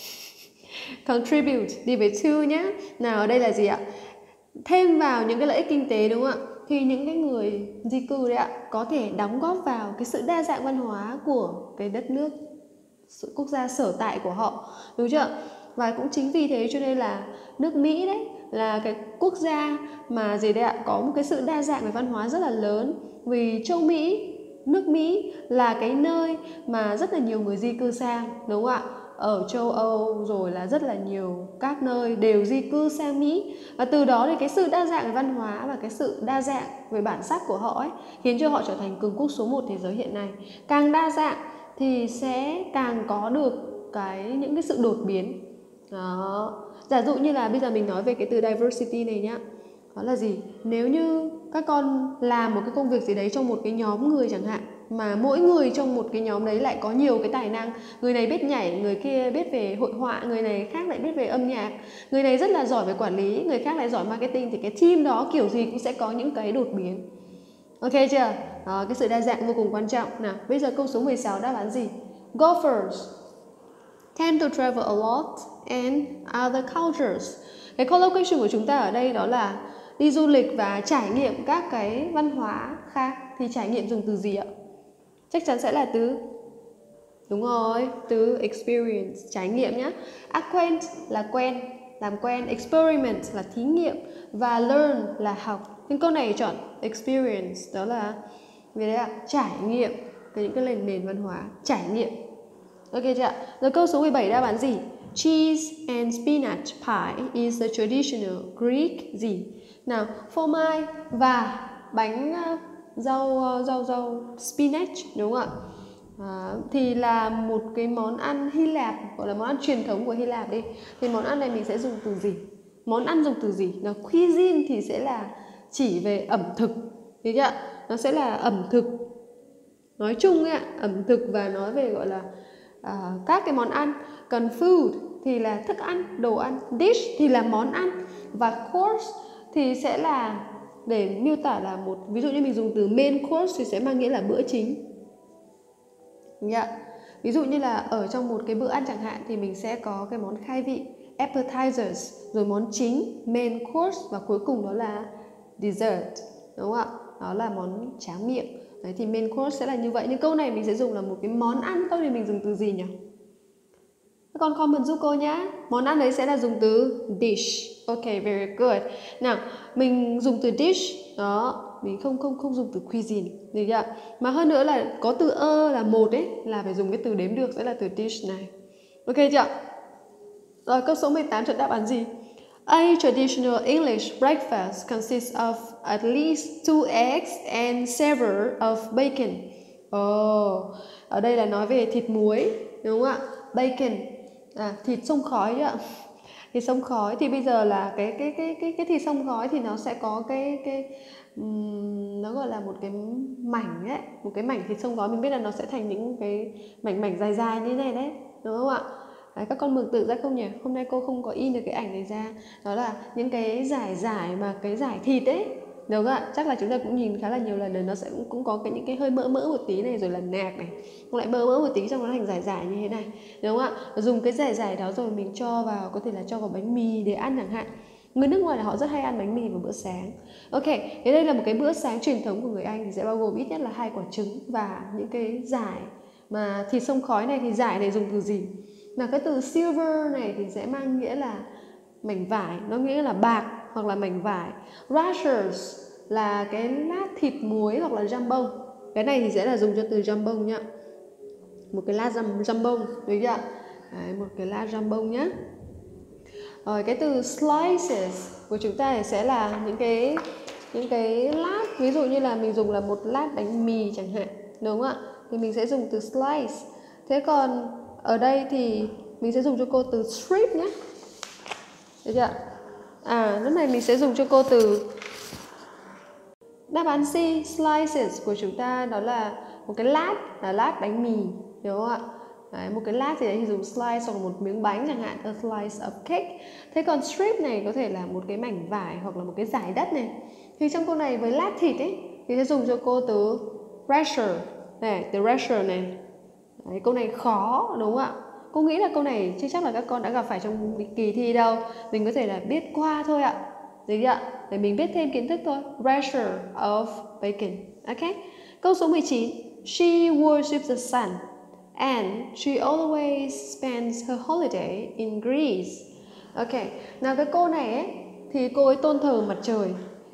Contribute đi với to nhé. Nào ở đây là gì ạ? Thêm vào những cái lợi ích kinh tế, đúng không ạ? Thì những cái người di cư đấy ạ có thể đóng góp vào cái sự đa dạng văn hóa của cái đất nước, sự quốc gia sở tại của họ, đúng chưa? Và cũng chính vì thế cho nên là nước Mỹ đấy là cái quốc gia mà gì đấy ạ, có một cái sự đa dạng về văn hóa rất là lớn. Vì châu Mỹ, nước Mỹ là cái nơi mà rất là nhiều người di cư sang, đúng không ạ? Ở châu Âu rồi là rất là nhiều các nơi đều di cư sang Mỹ. Và từ đó thì cái sự đa dạng về văn hóa và cái sự đa dạng về bản sắc của họ ấy khiến cho họ trở thành cường quốc số một thế giới hiện nay. Càng đa dạng thì sẽ càng có được cái những cái sự đột biến. Đó. Giả dụ như là bây giờ mình nói về cái từ diversity này nhá. Đó là gì? Nếu như các con làm một cái công việc gì đấy trong một cái nhóm người chẳng hạn, mà mỗi người trong một cái nhóm đấy lại có nhiều cái tài năng. Người này biết nhảy, người kia biết về hội họa, người này khác lại biết về âm nhạc, người này rất là giỏi về quản lý, người khác lại giỏi marketing, thì cái team đó kiểu gì cũng sẽ có những cái đột biến. Ok chưa? Đó, cái sự đa dạng vô cùng quan trọng. Nào, bây giờ câu số mười sáu đáp án gì? Golfers tend to travel a lot and other cultures. Cái collocation của chúng ta ở đây đó là đi du lịch và trải nghiệm các cái văn hóa khác. Thì trải nghiệm dùng từ gì ạ? Chắc chắn sẽ là từ, đúng rồi, từ experience, trải nghiệm nhé. Acquaint là quen, làm quen. Experiment là thí nghiệm. Và learn là học. Nhưng câu này chọn experience, đó là về đây là trải nghiệm cái những cái nền nền văn hóa, trải nghiệm. Ok chưa ạ? Rồi câu số mười bảy đáp án gì? Cheese and spinach pie is a traditional Greek gì? Nào, phô mai và bánh rau rau rau spinach, đúng không ạ? À, thì là một cái món ăn Hy Lạp, gọi là món ăn truyền thống của Hy Lạp đi. Thì món ăn này mình sẽ dùng từ gì? Món ăn dùng từ gì? Nào, cuisine thì sẽ là chỉ về ẩm thực, được chưa? Nó sẽ là ẩm thực nói chung ấy ạ, ẩm thực và nói về gọi là à, các cái món ăn. Còn food thì là thức ăn, đồ ăn. Dish thì là món ăn. Và course thì sẽ là để miêu tả là một, ví dụ như mình dùng từ main course thì sẽ mang nghĩa là bữa chính. Yeah. Ví dụ như là ở trong một cái bữa ăn chẳng hạn thì mình sẽ có cái món khai vị, appetizers, rồi món chính, main course, và cuối cùng đó là dessert, đúng không ạ? Đó là món tráng miệng. Đấy, thì main course sẽ là như vậy. Nhưng câu này mình sẽ dùng là một cái món ăn thôi, thì mình dùng từ gì nhỉ? Các con comment giúp cô nhá. Món ăn đấy sẽ là dùng từ dish. Ok, very good. Nào, mình dùng từ dish đó, mình không không không dùng từ cuisine, được chưa? Mà hơn nữa là có từ ơ là một ấy, là phải dùng cái từ đếm được, sẽ là từ dish này. Ok chưa? Rồi, câu số mười tám chọn đáp án gì? A traditional English breakfast consists of at least two eggs and several of bacon. Oh, ở đây là nói về thịt muối, đúng không ạ? Bacon, à, thịt xông khói ạ. Thịt xông khói thì bây giờ là cái cái cái cái cái thịt xông khói thì nó sẽ có cái cái um, nó gọi là một cái mảnh ấy, một cái mảnh thịt xông khói, mình biết là nó sẽ thành những cái mảnh mảnh dài dài như này đấy, đúng không ạ? Đấy, các con mường tượng ra không nhỉ? Hôm nay cô không có in được cái ảnh này ra. Đó là những cái giải giải mà cái giải thịt ấy, đúng không ạ? Chắc là chúng ta cũng nhìn khá là nhiều lần, nó sẽ cũng, cũng có cái những cái hơi mỡ mỡ một tí này, rồi là nạc này, cũng lại mỡ mỡ một tí, xong nó thành giải giải như thế này, đúng không ạ? Dùng cái giải giải đó rồi mình cho vào, có thể là cho vào bánh mì để ăn chẳng hạn. Người nước ngoài là họ rất hay ăn bánh mì vào bữa sáng. Ok, thế đây là một cái bữa sáng truyền thống của người Anh, thì sẽ bao gồm ít nhất là hai quả trứng và những cái giải mà thịt xông khói này. Thì giải này dùng từ gì? Mà cái từ silver này thì sẽ mang nghĩa là mảnh vải, nó nghĩa là bạc hoặc là mảnh vải. Rashers là cái lát thịt muối hoặc là jambon. Cái này thì sẽ là dùng cho từ jambon nhá. Một cái lát jambon, được chưa? Đấy, một cái lát jambon nhá. Rồi cái từ slices của chúng ta thì sẽ là những cái những cái lát, ví dụ như là mình dùng là một lát bánh mì chẳng hạn, đúng không ạ? Thì mình sẽ dùng từ slice. Thế còn ở đây thì mình sẽ dùng cho cô từ strip nhé, được chưa? À, lúc này mình sẽ dùng cho cô từ đáp án C, slices của chúng ta đó là một cái lát, là lát bánh mì, đúng không ạ? Đấy, một cái lát thì đấy thì dùng slice hoặc một miếng bánh chẳng hạn, a slice of cake. Thế còn strip này có thể là một cái mảnh vải hoặc là một cái dải đất này. Thì trong câu này với lát thịt ấy thì sẽ dùng cho cô từ rasher này, từ rasher này. Đấy, câu này khó đúng không ạ? Cô nghĩ là câu này chưa chắc là các con đã gặp phải trong kỳ thi đâu. Mình có thể là biết qua thôi ạ. Được chưa? Để mình biết thêm kiến thức thôi. Rasher of bacon. Ok. Câu số mười chín. She worships the sun and she always spends her holiday in Greece. Ok. Nào cái cô này ấy thì cô ấy tôn thờ mặt trời,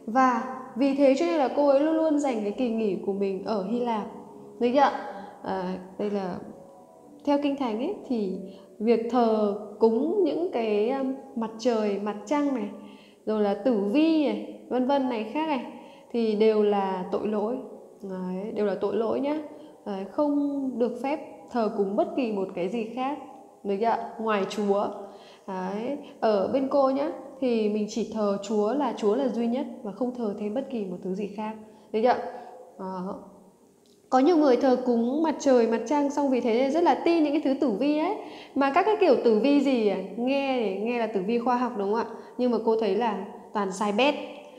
và vì thế cho nên là cô ấy luôn luôn dành cái kỳ nghỉ của mình ở Hy Lạp. Được chưa? À, đây là theo kinh thánh ấy thì việc thờ cúng những cái mặt trời, mặt trăng này, rồi là tử vi này, vân vân này khác này, thì đều là tội lỗi. Đấy, đều là tội lỗi nhá. Đấy, không được phép thờ cúng bất kỳ một cái gì khác, được chưa? Ngoài Chúa. Đấy, ở bên cô nhá thì mình chỉ thờ Chúa, là Chúa là duy nhất, và không thờ thêm bất kỳ một thứ gì khác, được chưa? Đó. Có nhiều người thờ cúng mặt trời, mặt trăng, xong vì thế nên rất là tin những cái thứ tử vi ấy. Mà các cái kiểu tử vi gì à? Nghe nghe là tử vi khoa học đúng không ạ? Nhưng mà cô thấy là toàn sai bét.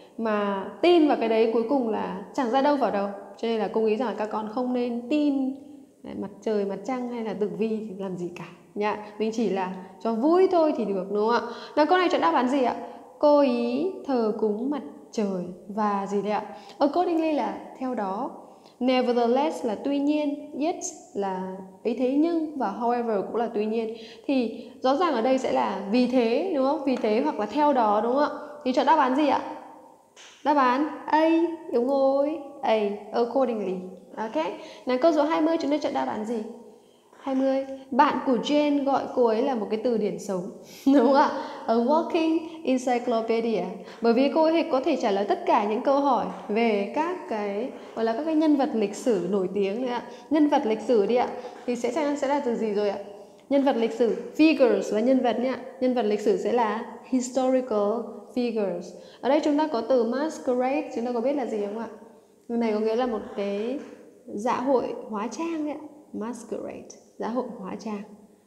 Mà tin vào cái đấy cuối cùng là chẳng ra đâu vào đâu. Cho nên là cô nghĩ rằng là các con không nên tin mặt trời, mặt trăng hay là tử vi thì làm gì cả nhá. Mình chỉ là cho vui thôi thì được, đúng không ạ? Nào, câu này chọn đáp án gì ạ? Cô ý thờ cúng mặt trời và gì đấy ạ? Accordingly là theo đó. Nevertheless là tuy nhiên, yet là ấy thế nhưng, và however cũng là tuy nhiên. Thì rõ ràng ở đây sẽ là vì thế, đúng không? Vì thế hoặc là theo đó, đúng không ạ? Thì chọn đáp án gì ạ? Đáp án A, đúng rồi. A, accordingly. Ok. Nào, câu số hai mươi chúng ta chọn đáp án gì? hai mươi. Bạn của Jane gọi cô ấy là một cái từ điển sống, đúng không ạ? A walking encyclopedia. Bởi vì cô ấy có thể trả lời tất cả những câu hỏi về các cái gọi là các cái nhân vật lịch sử nổi tiếng đấy ạ. Nhân vật lịch sử đi ạ. Thì sẽ chắc sẽ là từ gì rồi ạ? Nhân vật lịch sử, figures là nhân vật nhá. Nhân vật lịch sử sẽ là historical figures. Ở đây chúng ta có từ masquerade, chúng ta có biết là gì không ạ? Từ này có nghĩa là một cái dạ hội hóa trang đấy ạ. Masquerade, dạ hội hóa trang.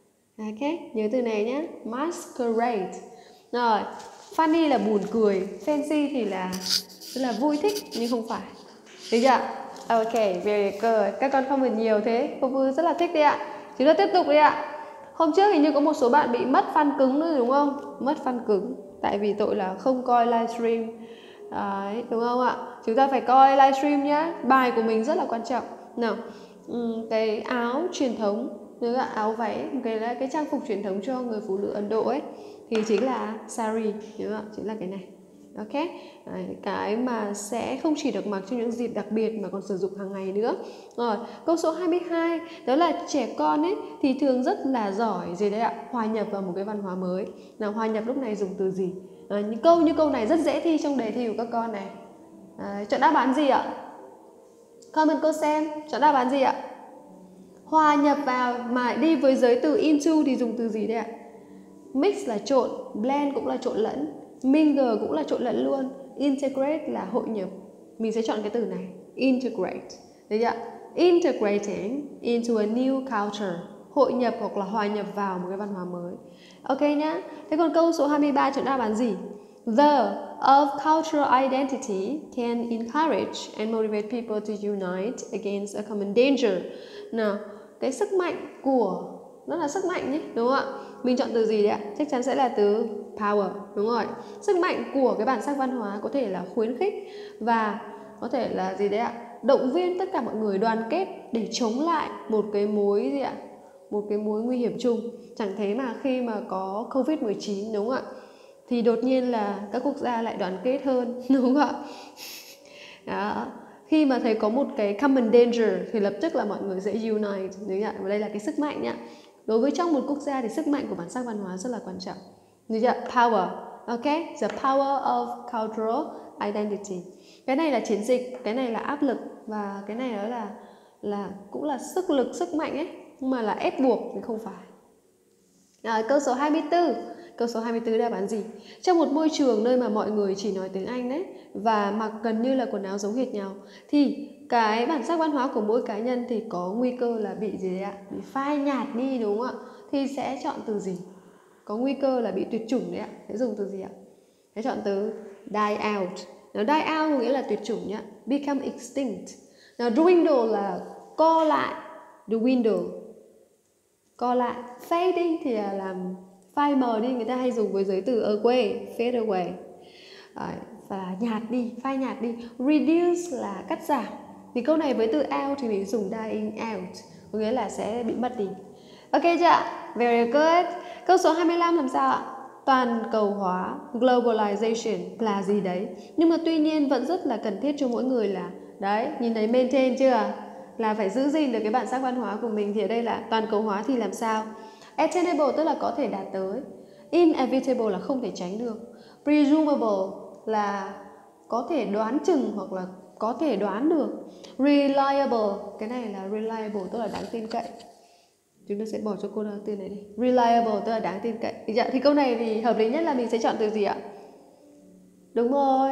Ok, nhớ từ này nhé. Masquerade. Rồi, funny là buồn cười, fancy thì là tức là vui thích nhưng không phải. Được chưa? Ok, very good. Các con comment nhiều thế, cô Vui rất là thích đấy ạ. Chúng ta tiếp tục đi ạ. Hôm trước hình như có một số bạn bị mất fan cứng nữa đúng không? Mất fan cứng tại vì tội là không coi livestream. Đấy, đúng không ạ? Chúng ta phải coi livestream nhé. Bài của mình rất là quan trọng. Nào, cái áo truyền thống Nếu là áo váy, cái là cái trang phục truyền thống cho người phụ nữ Ấn Độ ấy, thì chính là sari, đúng không? Chính là cái này. Ok, đấy, cái mà sẽ không chỉ được mặc trong những dịp đặc biệt mà còn sử dụng hàng ngày nữa. Rồi, câu số hai mươi hai, đó là trẻ con ấy thì thường rất là giỏi gì đấy ạ? Hòa nhập vào một cái văn hóa mới. Nào, hòa nhập lúc này dùng từ gì? À, những câu như câu này rất dễ thi trong đề thi của các con này. À, chọn đáp án gì ạ? Comment cô xem, chọn đáp án gì ạ? Hòa nhập vào mà đi với giới từ into thì dùng từ gì đây ạ? Mix là trộn, blend cũng là trộn lẫn, mingle cũng là trộn lẫn luôn, integrate là hội nhập. Mình sẽ chọn cái từ này, integrate. Đấy chưa? Integrating into a new culture, hội nhập hoặc là hòa nhập vào một cái văn hóa mới. Ok nhá. Thế còn câu số hai mươi ba chọn đáp án gì? The of cultural identity can encourage and motivate people to unite against a common danger. Nào, cái sức mạnh của, nó là sức mạnh nhé, đúng không ạ? Mình chọn từ gì đấy ạ? Chắc chắn sẽ là từ power, đúng rồi. Sức mạnh của cái bản sắc văn hóa có thể là khuyến khích và có thể là gì đấy ạ? Động viên tất cả mọi người đoàn kết để chống lại một cái mối gì ạ? Một cái mối nguy hiểm chung. Chẳng thế mà khi mà có covid mười chín, đúng không ạ? Thì đột nhiên là các quốc gia lại đoàn kết hơn, đúng không ạ? Đó. Khi mà thấy có một cái common danger thì lập tức là mọi người sẽ unite, đúng không ạ? Và đây là cái sức mạnh nhá. Đối với trong một quốc gia thì sức mạnh của bản sắc văn hóa rất là quan trọng. Đúng chưa? Power, ok? The power of cultural identity. Cái này là chiến dịch, cái này là áp lực và cái này đó là là cũng là sức lực, sức mạnh ấy, nhưng mà là ép buộc thì không phải. Rồi, câu số hai mươi tư. Câu số hai mươi tư đáp án gì? Trong một môi trường nơi mà mọi người chỉ nói tiếng Anh đấy và mặc gần như là quần áo giống hệt nhau thì cái bản sắc văn hóa của mỗi cá nhân thì có nguy cơ là bị gì đấy ạ? Bị phai nhạt đi, đúng không ạ? Thì sẽ chọn từ gì? Có nguy cơ là bị tuyệt chủng đấy ạ. Sẽ dùng từ gì ạ? Sẽ chọn từ die out. Nó die out nghĩa là tuyệt chủng nhá. Become extinct. Nào, dwindle là co lại. The window. Co lại. Fading thì là làm phai mờ đi, người ta hay dùng với giới từ away, fade away. Đấy, và nhạt đi, phai nhạt đi. Reduce là cắt giảm. Thì câu này với từ out thì mình dùng dying out, có nghĩa là sẽ bị mất đi. Ok chưa ạ? Very good. Câu số hai mươi lăm làm sao ạ? Toàn cầu hóa, globalization là gì đấy. Nhưng mà tuy nhiên vẫn rất là cần thiết cho mỗi người là, đấy, nhìn thấy maintain chưa? Là phải giữ gìn được cái bản sắc văn hóa của mình. Thì ở đây là toàn cầu hóa thì làm sao? Attainable tức là có thể đạt tới. Inevitable là không thể tránh được. Presumable là có thể đoán chừng hoặc là có thể đoán được. Reliable, cái này là reliable tức là đáng tin cậy. Chúng ta sẽ bỏ cho cô từ này đi. Reliable tức là đáng tin cậy. Thì câu này thì hợp lý nhất là mình sẽ chọn từ gì ạ? Đúng rồi.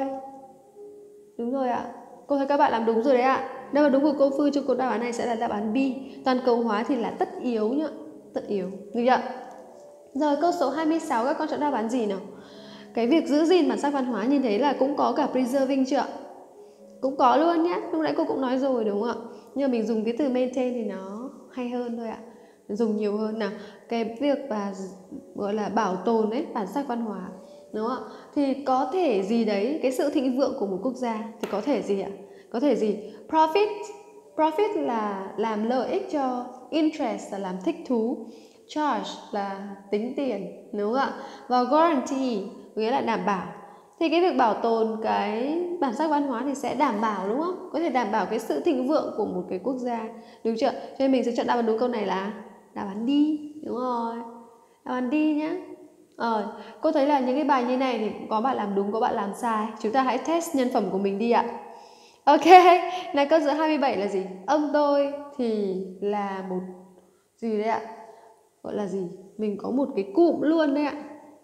Đúng rồi ạ. Cô thấy các bạn làm đúng rồi đấy ạ. Đáp án đúng của cô Phương cho cô đáp án này sẽ là đáp án B. Toàn cầu hóa thì là tất yếu nhá. Tất yếu. Được chưa? Rồi câu số hai mươi sáu các con chọn đáp án gì nào? Cái việc giữ gìn bản sắc văn hóa nhìn thấy là cũng có cả preserving chưa ạ? Cũng có luôn nhé. Lúc nãy cô cũng nói rồi đúng không ạ? Nhưng mà mình dùng cái từ maintain thì nó hay hơn thôi ạ. Dùng nhiều hơn nào. Cái việc và gọi là bảo tồn ấy, bản sắc văn hóa, đúng không ạ? Thì có thể gì đấy, cái sự thịnh vượng của một quốc gia thì có thể gì ạ? Có thể gì? Profit. Profit là làm lợi ích cho, interest là làm thích thú, charge là tính tiền, đúng không ạ? Và guarantee nghĩa là đảm bảo. Thì cái việc bảo tồn cái bản sắc văn hóa thì sẽ đảm bảo, đúng không? Có thể đảm bảo cái sự thịnh vượng của một cái quốc gia, đúng chưa? Cho nên mình sẽ chọn đáp án đúng câu này là đáp án đi, đúng rồi. Đáp án đi nhá. Ờ, cô thấy là những cái bài như này thì có bạn làm đúng, có bạn làm sai. Chúng ta hãy test nhân phẩm của mình đi ạ. Ok, này câu số hai mươi bảy là gì? Ông tôi thì là một gì đấy ạ? Gọi là gì? Mình có một cái cụm luôn đấy ạ.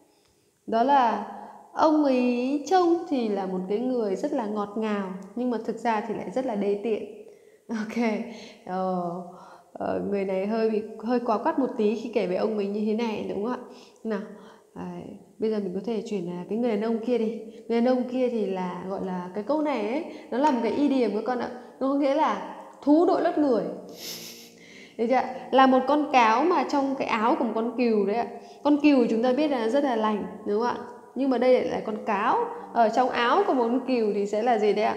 Đó là ông ấy trông thì là một cái người rất là ngọt ngào, nhưng mà thực ra thì lại rất là đê tiện. Ok, ờ, ờ, người này hơi bị hơi quá quắt một tí khi kể về ông mình như thế này, đúng không ạ? Nào, à, bây giờ mình có thể chuyển là cái người đàn ông kia đi. Người đàn ông kia thì là gọi là cái câu này ấy, nó là một cái idiom các con ạ. Nó có nghĩa là thú đội lốt người. Được chưa? Là một con cáo mà trong cái áo của một con cừu đấy ạ. Con cừu chúng ta biết là rất là lành, đúng không ạ? Nhưng mà đây lại là con cáo. Ở trong áo của một con cừu thì sẽ là gì đấy ạ?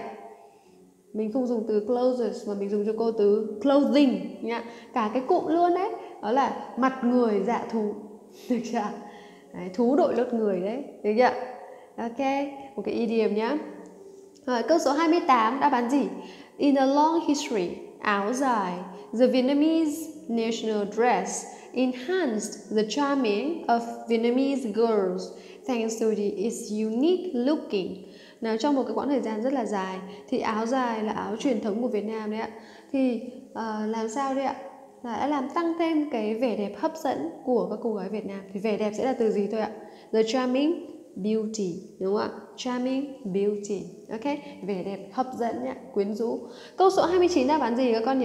Mình không dùng từ clothes mà mình dùng cho cô từ clothing nhá. Cả cái cụm luôn đấy. đó là mặt người dạ thú. Được chưa? Đấy, thú đội lốt người đấy. Được chưa? Ok, một cái idiom nhá. Rồi, câu số hai mươi tám đáp án gì? In a long history, áo dài, the Vietnamese national dress enhanced the charming of Vietnamese girls thanks to the, its unique looking. Nào, trong một cái quãng thời gian rất là dài thì áo dài là áo truyền thống của Việt Nam đấy ạ. Thì uh, làm sao đấy ạ? Là đã làm tăng thêm cái vẻ đẹp hấp dẫn của các cô gái Việt Nam. Thì vẻ đẹp sẽ là từ gì thôi ạ? The charming beauty, đúng không ạ? Charming beauty. Ok, vẻ đẹp hấp dẫn nhá, quyến rũ. Câu số hai mươi chín đáp án gì các con nhỉ?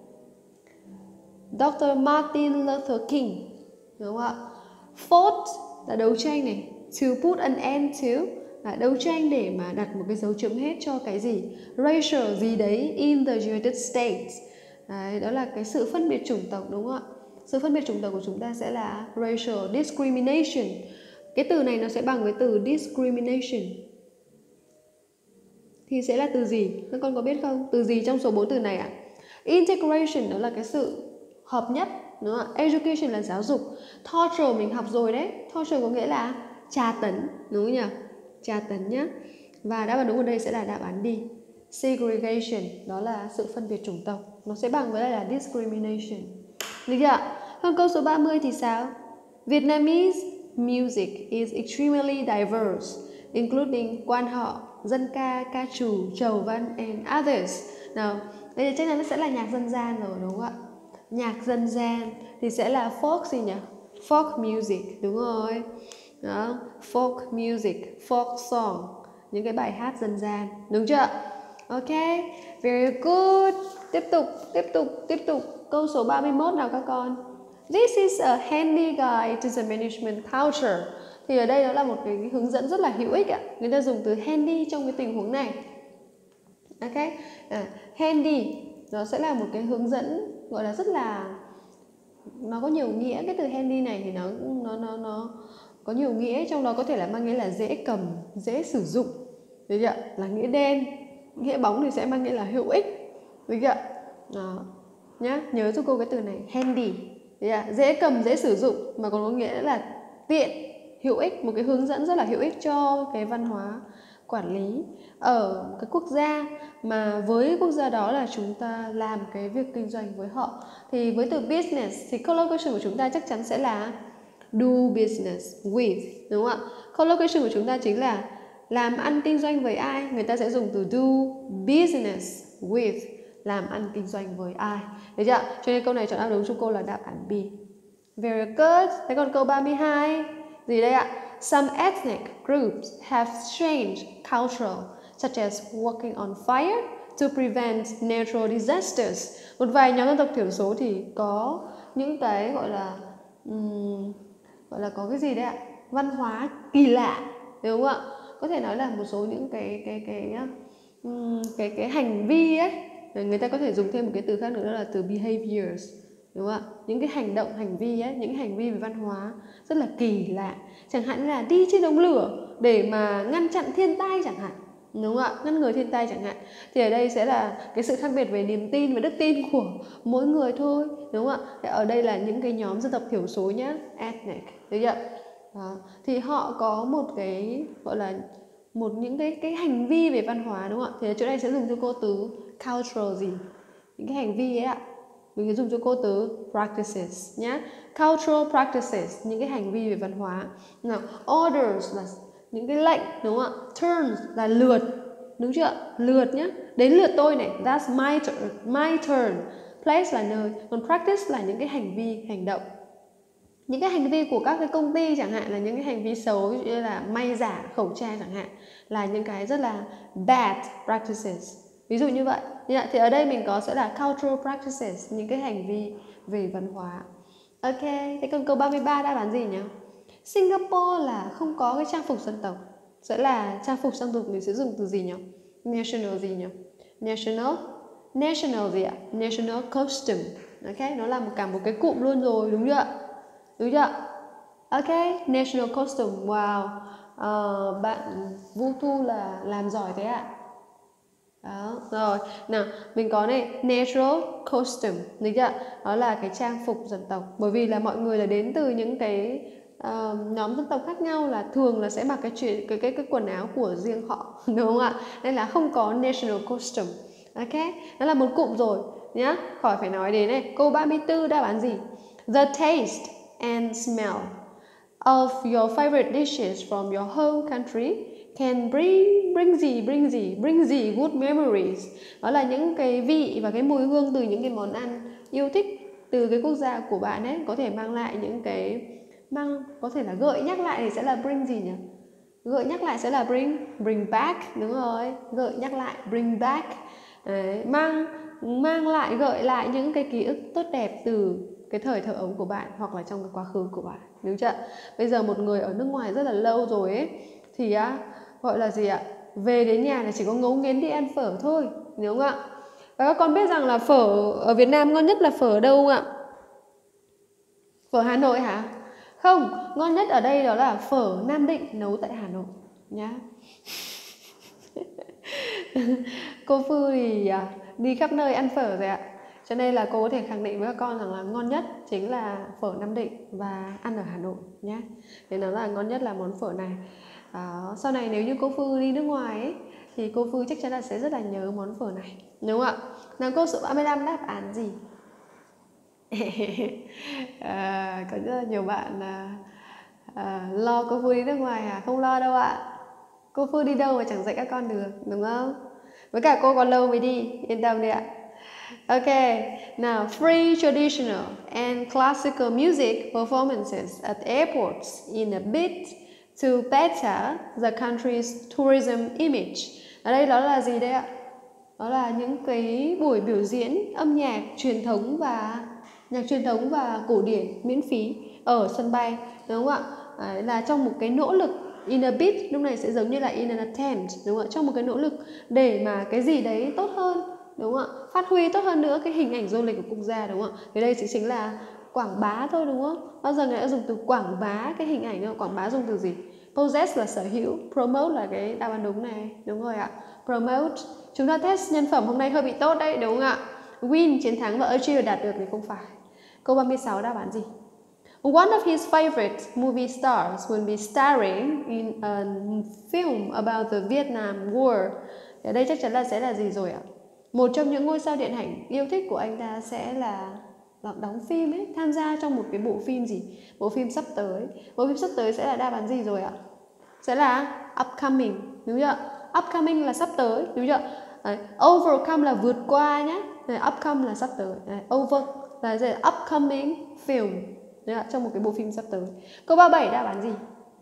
doctor Martin Luther King, đúng không ạ? Fought là đấu tranh này, to put an end to là đấu tranh để mà đặt một cái dấu chấm hết cho cái gì? Racial gì đấy in the United States. Đấy, đó là cái sự phân biệt chủng tộc, đúng không ạ? Sự phân biệt chủng tộc của chúng ta sẽ là racial discrimination. Cái từ này nó sẽ bằng với từ discrimination. Thì sẽ là từ gì? Các con có biết không? Từ gì trong số bốn từ này ạ? À? Integration đó là cái sự hợp nhất, đúng không? Education là giáo dục. Torture mình học rồi đấy. Torture có nghĩa là tra tấn, đúng không nhỉ? Tra tấn nhá. Và đáp án đúng ở đây sẽ là đáp án D. Segregation đó là sự phân biệt chủng tộc. Nó sẽ bằng với là discrimination. Được chưa? Còn câu số ba mươi thì sao? Vietnamese music is extremely diverse, including quan họ, dân ca, ca trù, chầu văn and others. Nào, đây chắc chắn nó sẽ là nhạc dân gian rồi, đúng không ạ? Nhạc dân gian thì sẽ là folk gì nhỉ? Folk music, đúng rồi. Đó, folk music, folk song, những cái bài hát dân gian, đúng chưa? Ok, very good. Tiếp tục, tiếp tục, tiếp tục. Câu số ba mươi mốt nào các con. This is a handy guide to the management culture. Thì ở đây đó là một cái hướng dẫn rất là hữu ích ạ. Người ta dùng từ handy trong cái tình huống này. Ok, à, handy nó sẽ là một cái hướng dẫn gọi là rất là, nó có nhiều nghĩa. Cái từ handy này thì nó nó nó nó có nhiều nghĩa, trong đó có thể là mang nghĩa là dễ cầm, dễ sử dụng. Được chưa? Là nghĩa đen. Nghĩa bóng thì sẽ mang nghĩa là hữu ích. Được chưa? Đó. Nhá, nhớ giúp cô cái từ này, handy. Dễ cầm, dễ sử dụng, mà còn có nghĩa là tiện, hữu ích, một cái hướng dẫn rất là hữu ích cho cái văn hóa quản lý ở cái quốc gia, mà với quốc gia đó là chúng ta làm cái việc kinh doanh với họ. Thì với từ business thì collocation của chúng ta chắc chắn sẽ là do business with, đúng không ạ? Collocation của chúng ta chính là làm ăn kinh doanh với ai, người ta sẽ dùng từ do business with, làm ăn kinh doanh với ai. Được chưa? Cho nên câu này chọn đáp đúng cho cô là đáp án B. Very good. Thế còn câu ba mươi hai gì đây ạ? Some ethnic groups have strange culture, such as walking on fire to prevent natural disasters. Một vài nhóm dân tộc thiểu số thì có những cái gọi là um, gọi là có cái gì đấy ạ? Văn hóa kỳ lạ, đúng không ạ? Có thể nói là một số những cái cái cái um, cái cái hành vi ấy, người ta có thể dùng thêm một cái từ khác nữa, đó là từ behaviors, đúng không ạ? Những cái hành động, hành vi ấy, những hành vi về văn hóa rất là kỳ lạ. Chẳng hạn là đi trên đống lửa để mà ngăn chặn thiên tai chẳng hạn, đúng không ạ? Ngăn ngừa thiên tai chẳng hạn. Thì ở đây sẽ là cái sự khác biệt về niềm tin và đức tin của mỗi người thôi, đúng không ạ? Thì ở đây là những cái nhóm dân tộc thiểu số nhá, ethnic, được chưa? Đó. Thì họ có một cái gọi là một những cái cái hành vi về văn hóa, đúng không ạ? Thì ở chỗ này sẽ dùng cho cô từ cultural gì? Những cái hành vi ấy ạ. Mình sẽ dùng cho cô từ practices nhé. Cultural practices, những cái hành vi về văn hóa. Nào, orders là những cái lệnh, đúng không ạ? Turns là lượt, đúng chưa? Lượt nhé. Đến lượt tôi này, that's my turn, my turn. Place là nơi, còn practice là những cái hành vi, hành động. Những cái hành vi của các cái công ty chẳng hạn là những cái hành vi xấu, ví dụ như là may giả khẩu trang chẳng hạn, là những cái rất là bad practices. Ví dụ như vậy. Thì ở đây mình có sẽ là cultural practices, những cái hành vi về văn hóa. Ok, thế còn câu ba mươi ba đáp án gì nhỉ? Singapore là không có cái trang phục dân tộc. Sẽ là trang phục dân tộc mình sẽ dùng từ gì nhỉ? National gì nhỉ? National National gì ạ? National costume. Ok, nó là một cả một cái cụm luôn rồi, đúng chưa? Đúng chưa? Ok, national costume. Wow, uh, bạn Vu Thu là làm giỏi thế ạ. Đó, rồi. Nào, mình có này, natural costume, được chưa? Đó là cái trang phục dân tộc. Bởi vì là mọi người là đến từ những cái uh, nhóm dân tộc khác nhau, là thường là sẽ mặc cái chuyện cái cái cái quần áo của riêng họ, đúng không ạ? Nên là không có national costume. Ok, đó là một cụm rồi nhá. Khỏi phải nói đến này. Câu ba mươi tư đáp án gì? The taste and smell of your favorite dishes from your home country can bring bring gì bring gì bring gì good memories. Đó là những cái vị và cái mùi hương từ những cái món ăn yêu thích từ cái quốc gia của bạn ấy, có thể mang lại những cái mang có thể là gợi nhắc lại thì sẽ là bring gì nhỉ? Gợi nhắc lại sẽ là bring bring back, đúng rồi. Gợi nhắc lại bring back. Đấy, mang mang lại gợi lại những cái ký ức tốt đẹp từ cái thời thơ ấu của bạn hoặc là trong cái quá khứ của bạn, đúng chưa? Bây giờ một người ở nước ngoài rất là lâu rồi ấy thì á gọi là gì ạ? Về đến nhà là chỉ có ngấu nghiến đi ăn phở thôi, đúng không ạ? Và các con biết rằng là phở ở Việt Nam ngon nhất là phở ở đâu không ạ? Phở Hà Nội hả? Không, ngon nhất ở đây đó là phở Nam Định nấu tại Hà Nội nhá. Cô Phương thì à, đi khắp nơi ăn phở rồi ạ. Cho nên là cô có thể khẳng định với các con rằng là ngon nhất chính là phở Nam Định và ăn ở Hà Nội nhé. Thế nó là ngon nhất là món phở này. À, sau này nếu như cô Phương đi nước ngoài ấy, thì cô Phương chắc chắn là sẽ rất là nhớ món phở này, đúng không ạ? Nào, câu số ba mươi lăm đáp án gì? à, có rất là nhiều bạn à, à, lo cô Phương đi nước ngoài à? Không lo đâu ạ. Cô Phương đi đâu mà chẳng dạy các con được, đúng không? Với cả cô còn lâu mới đi, yên tâm đi ạ. Ok, now free traditional and classical music performances at airports in a bid to better the country's tourism image. Ở đây đó là gì đây ạ? Đó là những cái buổi biểu diễn âm nhạc truyền thống và nhạc truyền thống và cổ điển miễn phí ở sân bay, đúng không ạ? Đấy, là trong một cái nỗ lực, in a bid lúc này sẽ giống như là in an attempt, đúng không ạ? Trong một cái nỗ lực để mà cái gì đấy tốt hơn, đúng không ạ? Phát huy tốt hơn nữa cái hình ảnh du lịch của quốc gia, đúng không ạ? Thì đây chính là quảng bá thôi, đúng không? Bao giờ người đã dùng từ quảng bá cái hình ảnh nữa? Quảng bá dùng từ gì? Possess là sở hữu, promote là cái đáp án đúng này, đúng rồi ạ. Promote. Chúng ta test nhân phẩm hôm nay hơi bị tốt đấy, đúng không ạ? Win, chiến thắng, và achieve đạt được thì không phải. Câu ba mươi sáu đáp án gì? One of his favorite movie stars will be starring in a film about the Vietnam War. Ở đây chắc chắn là sẽ là gì rồi ạ? Một trong những ngôi sao điện ảnh yêu thích của anh ta sẽ là đóng phim ấy, tham gia trong một cái bộ phim gì? Bộ phim sắp tới. Bộ phim sắp tới sẽ là đáp án gì rồi ạ? Sẽ là upcoming, đúng chưa? Upcoming là sắp tới, đúng chưa? Đấy, overcome là vượt qua nhé. Đấy, upcome là sắp tới. Đấy, over là gì? Upcoming film. Đấy, trong một cái bộ phim sắp tới. Câu ba mươi bảy đáp án gì?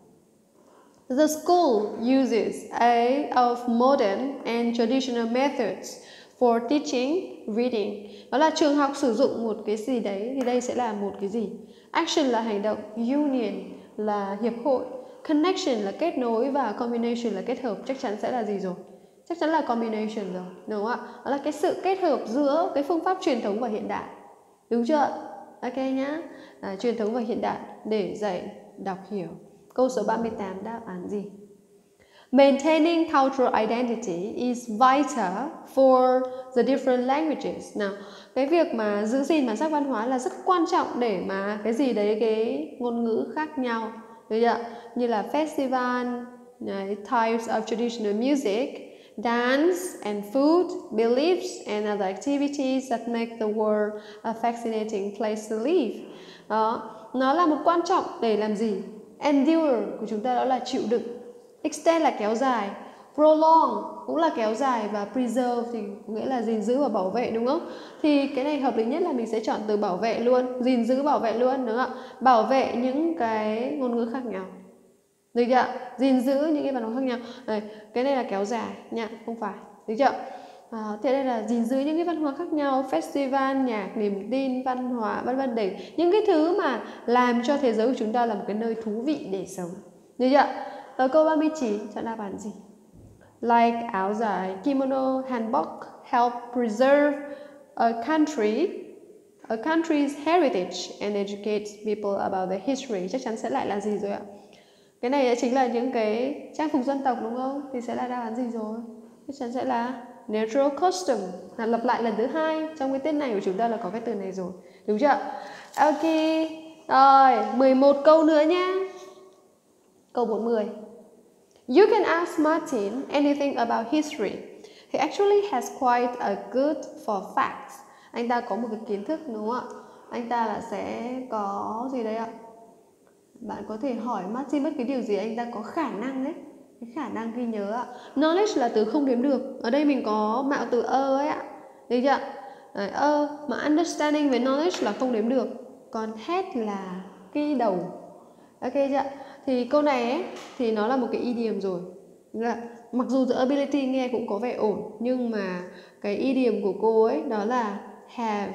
The school uses a of modern and traditional methods for teaching reading. Đó là trường học sử dụng một cái gì đấy, thì đây sẽ là một cái gì? Action là hành động, union là hiệp hội, connection là kết nối, và combination là kết hợp. Chắc chắn sẽ là gì rồi? Chắc chắn là combination rồi, đúng không ạ? Đó là cái sự kết hợp giữa cái phương pháp truyền thống và hiện đại, đúng chưa? Ok nhá. À, truyền thống và hiện đại để dạy đọc hiểu. Câu số ba mươi tám đáp án gì? Maintaining cultural identity is vital for the different languages. Nào, cái việc mà giữ gìn bản sắc văn hóa là rất quan trọng để mà cái gì đấy, cái ngôn ngữ khác nhau, đúng chưa? Như là festival, types of traditional music, dance and food, beliefs and other activities that make the world a fascinating place to live. Đó, nó là một quan trọng để làm gì? Endure của chúng ta đó là chịu đựng. Extend là kéo dài, prolong cũng là kéo dài, và preserve thì có nghĩa là gìn giữ và bảo vệ, đúng không? Thì cái này hợp lý nhất là mình sẽ chọn từ bảo vệ luôn, gìn giữ bảo vệ luôn, đúng không ạ? Bảo vệ những cái ngôn ngữ khác nhau, được chưa? Gìn giữ những cái văn hóa khác nhau. Đây, cái này là kéo dài nha, không phải, được chưa? À, thế đây là gìn giữ những cái văn hóa khác nhau, festival, nhạc, niềm tin, văn hóa, vân vân, để những cái thứ mà làm cho thế giới của chúng ta là một cái nơi thú vị để sống, được chưa? Ở câu ba mươi chín chọn đáp án gì? Like áo dài, kimono, hanbok help preserve a country, a country's heritage and educate people about the history. Chắc chắn sẽ lại là gì rồi ạ? Cái này chính là những cái trang phục dân tộc, đúng không? Thì sẽ là đáp án gì rồi? Chắc chắn sẽ là Natural custom là lặp lại lần thứ hai. Trong cái tiết này của chúng ta là có cái từ này rồi, đúng chưa? Ok. Rồi, mười một câu nữa nhá. Câu bốn mươi. You can ask Martin anything about history. He actually has quite a good for facts. Anh ta có một cái kiến thức, đúng không ạ? Anh ta là sẽ có gì đấy ạ? Bạn có thể hỏi Martin bất cứ điều gì, anh ta có khả năng đấy, cái khả năng ghi nhớ ạ. Knowledge là từ không đếm được. Ở đây mình có mạo từ ơ ấy ạ. Được chưa? Đấy, ơ mà understanding với knowledge là không đếm được. Còn head là cái đầu. Ok chưa? Thì câu này ấy, thì nó là một cái idiom rồi. Mặc dù the ability nghe cũng có vẻ ổn, nhưng mà cái idiom của cô ấy đó là have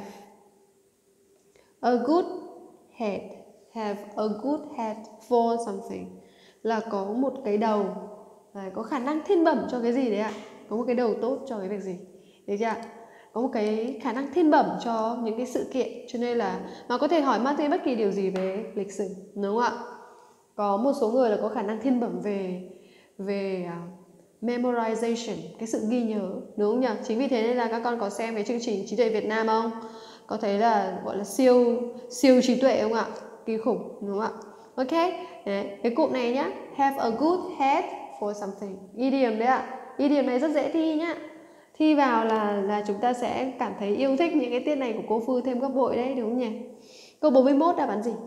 a good head. Have a good head for something. Là có một cái đầu, là có khả năng thiên bẩm cho cái gì đấy ạ. Có một cái đầu tốt cho cái việc gì. Được chưa? Có một cái khả năng thiên bẩm cho những cái sự kiện. Cho nên là nó có thể hỏi Martin bất kỳ điều gì về lịch sử, đúng không ạ? Có một số người là có khả năng thiên bẩm về về uh, memorization, cái sự ghi nhớ, đúng không nhỉ? Chính vì thế nên là các con có xem cái chương trình trí tuệ Việt Nam không? Có thấy là gọi là siêu siêu trí tuệ không ạ? Kinh khủng, đúng không ạ? Ok, đấy, cái cụm này nhá, have a good head for something, idiom đấy ạ. Idiom này rất dễ thi nhá. Thi vào là là chúng ta sẽ cảm thấy yêu thích những cái tiết này của cô Phương thêm gấp bội đấy, đúng không nhỉ? Câu bốn mươi mốt đáp án gì?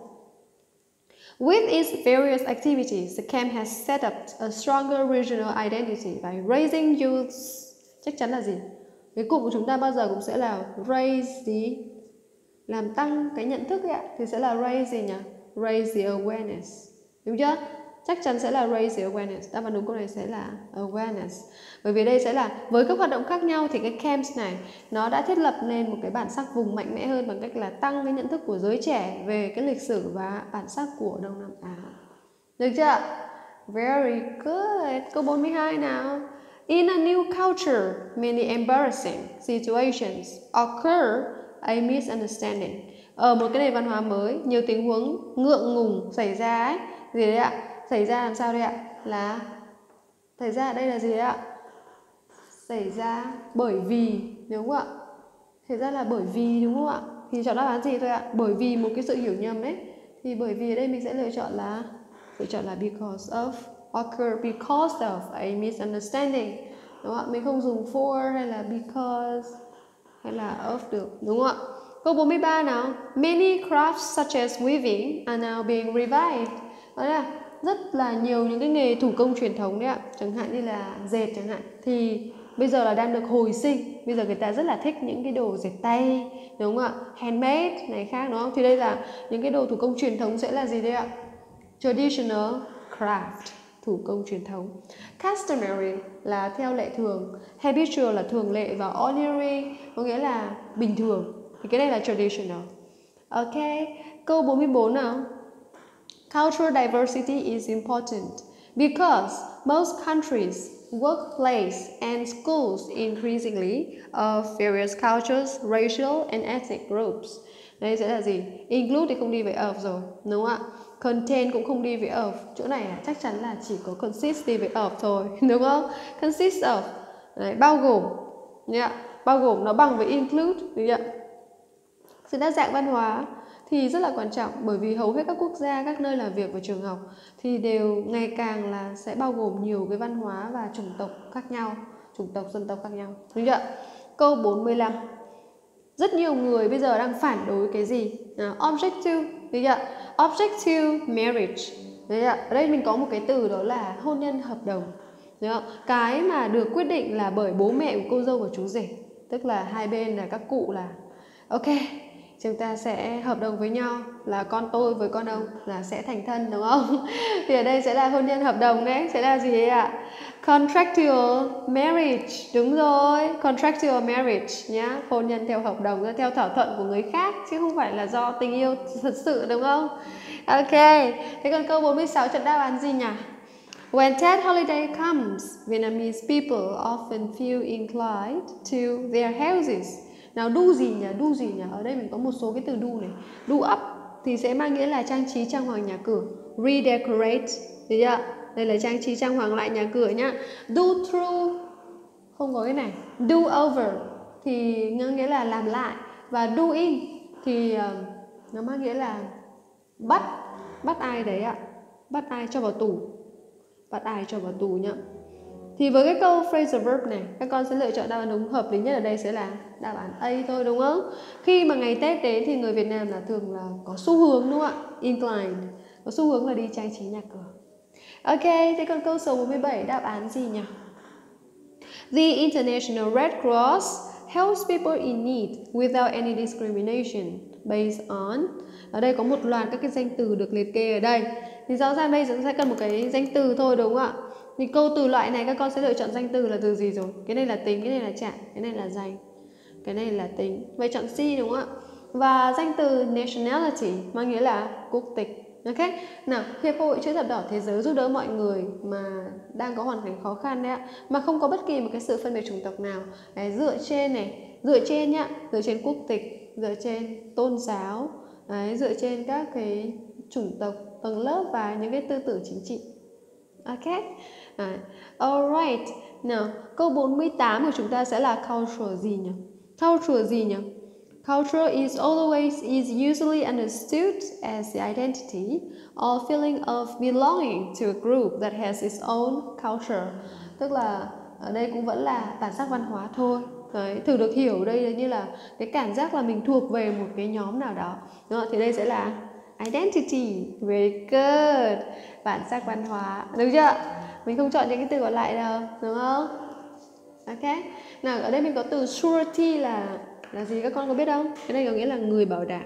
With its various activities, the camp has set up a stronger regional identity by raising youth. Chắc chắn là gì? Cái cụm của chúng ta bao giờ cũng sẽ là raise gì? Làm tăng cái nhận thức ấy ạ. Thì sẽ là raise gì nhỉ? Raise the awareness. Đúng chưa? Chắc chắn sẽ là raise the awareness. Đáp án đúng câu này sẽ là awareness. Bởi vì đây sẽ là với các hoạt động khác nhau thì cái camps này nó đã thiết lập nên một cái bản sắc vùng mạnh mẽ hơn bằng cách là tăng cái nhận thức của giới trẻ về cái lịch sử và bản sắc của Đông Nam Á. Được chưa? Very good. Câu bốn mươi hai nào. In a new culture, many embarrassing situations occur a misunderstanding. Ở một cái nền văn hóa mới, nhiều tình huống ngượng ngùng xảy ra ấy. Gì đấy ạ? Xảy ra làm sao đây ạ? Là xảy ra ở đây là gì đấy ạ? Xảy ra bởi vì, đúng không ạ? Xảy ra là bởi vì, đúng không ạ? Thì chọn đáp án gì thôi ạ? Bởi vì một cái sự hiểu nhầm đấy. Thì bởi vì ở đây mình sẽ lựa chọn là lựa chọn là because of, occur because of a misunderstanding. Đúng không ạ? Mình không dùng for hay là because hay là of được, đúng không ạ? Câu bốn mươi ba nào. Many crafts such as weaving are now being revived. Đó là rất là nhiều những cái nghề thủ công truyền thống đấy ạ. Chẳng hạn như là dệt chẳng hạn. Thì bây giờ là đang được hồi sinh. Bây giờ người ta rất là thích những cái đồ dệt tay, đúng không ạ? Handmade này khác, đúng không? Thì đây là những cái đồ thủ công truyền thống sẽ là gì đây ạ? Traditional craft, thủ công truyền thống. Customary là theo lệ thường. Habitual là thường lệ. Và ordinary có nghĩa là bình thường. Thì cái này là traditional. Ok, câu bốn mươi bốn nào. Cultural diversity is important because most countries, workplace and schools increasingly of various cultures, racial and ethnic groups. Đây sẽ là gì? Include thì không đi với of rồi, đúng không ạ? Contain cũng không đi với of. Chỗ này là chắc chắn là chỉ có consist đi với of thôi, đúng không? Consist of. Đấy, bao gồm. Yeah. Bao gồm nó bằng với include. Đúng không? Sự đa dạng văn hóa thì rất là quan trọng, bởi vì hầu hết các quốc gia, các nơi làm việc và trường học thì đều ngày càng là sẽ bao gồm nhiều cái văn hóa và chủng tộc khác nhau, chủng tộc dân tộc khác nhau. Đúng chưa? Câu bốn mươi lăm. Rất nhiều người bây giờ đang phản đối cái gì? À, object to, đúng chưa? Object to marriage. Đấy ạ. Ở đây mình có một cái từ đó là hôn nhân hợp đồng. Đúng không? Cái mà được quyết định là bởi bố mẹ của cô dâu và chú rể, tức là hai bên là các cụ là ok, chúng ta sẽ hợp đồng với nhau là con tôi với con ông là sẽ thành thân, đúng không? Thì ở đây sẽ là hôn nhân hợp đồng đấy, sẽ là gì đấy ạ? Contractual marriage, đúng rồi, contractual marriage nhá, hôn nhân theo hợp đồng, theo thỏa thuận của người khác chứ không phải là do tình yêu thật sự, đúng không? Ok, thế còn câu bốn mươi sáu chọn đáp án gì nhỉ? When Tet holiday comes, Vietnamese people often feel inclined to their houses. Nào, do gì nhỉ? Do gì nhỉ? Ở đây mình có một số cái từ do này. Do up thì sẽ mang nghĩa là trang trí trang hoàng nhà cửa. Redecorate, được chưa? Đây là trang trí trang hoàng lại nhà cửa nhá. Do through không có cái này. Do over thì nghĩa là làm lại, và do in thì uh, nó mang nghĩa là bắt bắt ai đấy ạ, bắt ai cho vào tù, bắt ai cho vào tù nhá. Thì với cái câu phrasal verb này, các con sẽ lựa chọn đáp án đúng hợp lý nhất ở đây sẽ là đáp án A thôi, đúng không? Khi mà ngày Tết đến thì người Việt Nam là thường là có xu hướng, đúng không ạ? Inclined, có xu hướng là đi trang trí nhà cửa. Ok, thế còn câu số bốn mươi bảy đáp án gì nhỉ? The International Red Cross helps people in need without any discrimination based on. Ở đây có một loạt các cái danh từ được liệt kê ở đây. Thì rõ ràng đây chúng sẽ cần một cái danh từ thôi, đúng không ạ? Thì câu từ loại này các con sẽ lựa chọn danh từ là từ gì rồi? Cái này là tính, cái này là trạng, cái này là danh, cái này là tính. Vậy chọn C, đúng không ạ? Và danh từ nationality mang nghĩa là quốc tịch. Ok, nào, Hiệp hội Chữ thập đỏ thế giới giúp đỡ mọi người mà đang có hoàn cảnh khó khăn đấy ạ, mà không có bất kỳ một cái sự phân biệt chủng tộc nào. Đấy, dựa trên này, dựa trên nhá, dựa trên quốc tịch, dựa trên tôn giáo, đấy, dựa trên các cái chủng tộc, tầng lớp và những cái tư tưởng chính trị. Ok, à, alright. Nào, câu bốn mươi tám của chúng ta sẽ là culture gì nhỉ? Culture gì nhỉ? Culture is always is usually understood as the identity or feeling of belonging to a group that has its own culture. Tức là ở đây cũng vẫn là bản sắc văn hóa thôi. Đấy, thử được hiểu đây như là cái cảm giác là mình thuộc về một cái nhóm nào đó. Đúng không? Thì đây sẽ là identity. Very good. Bản sắc văn hóa. Được chưa? Mình không chọn những cái từ còn lại đâu, đúng không? Ok. Nào, ở đây mình có từ surety là là gì các con có biết không? Cái này có nghĩa là người bảo đảm.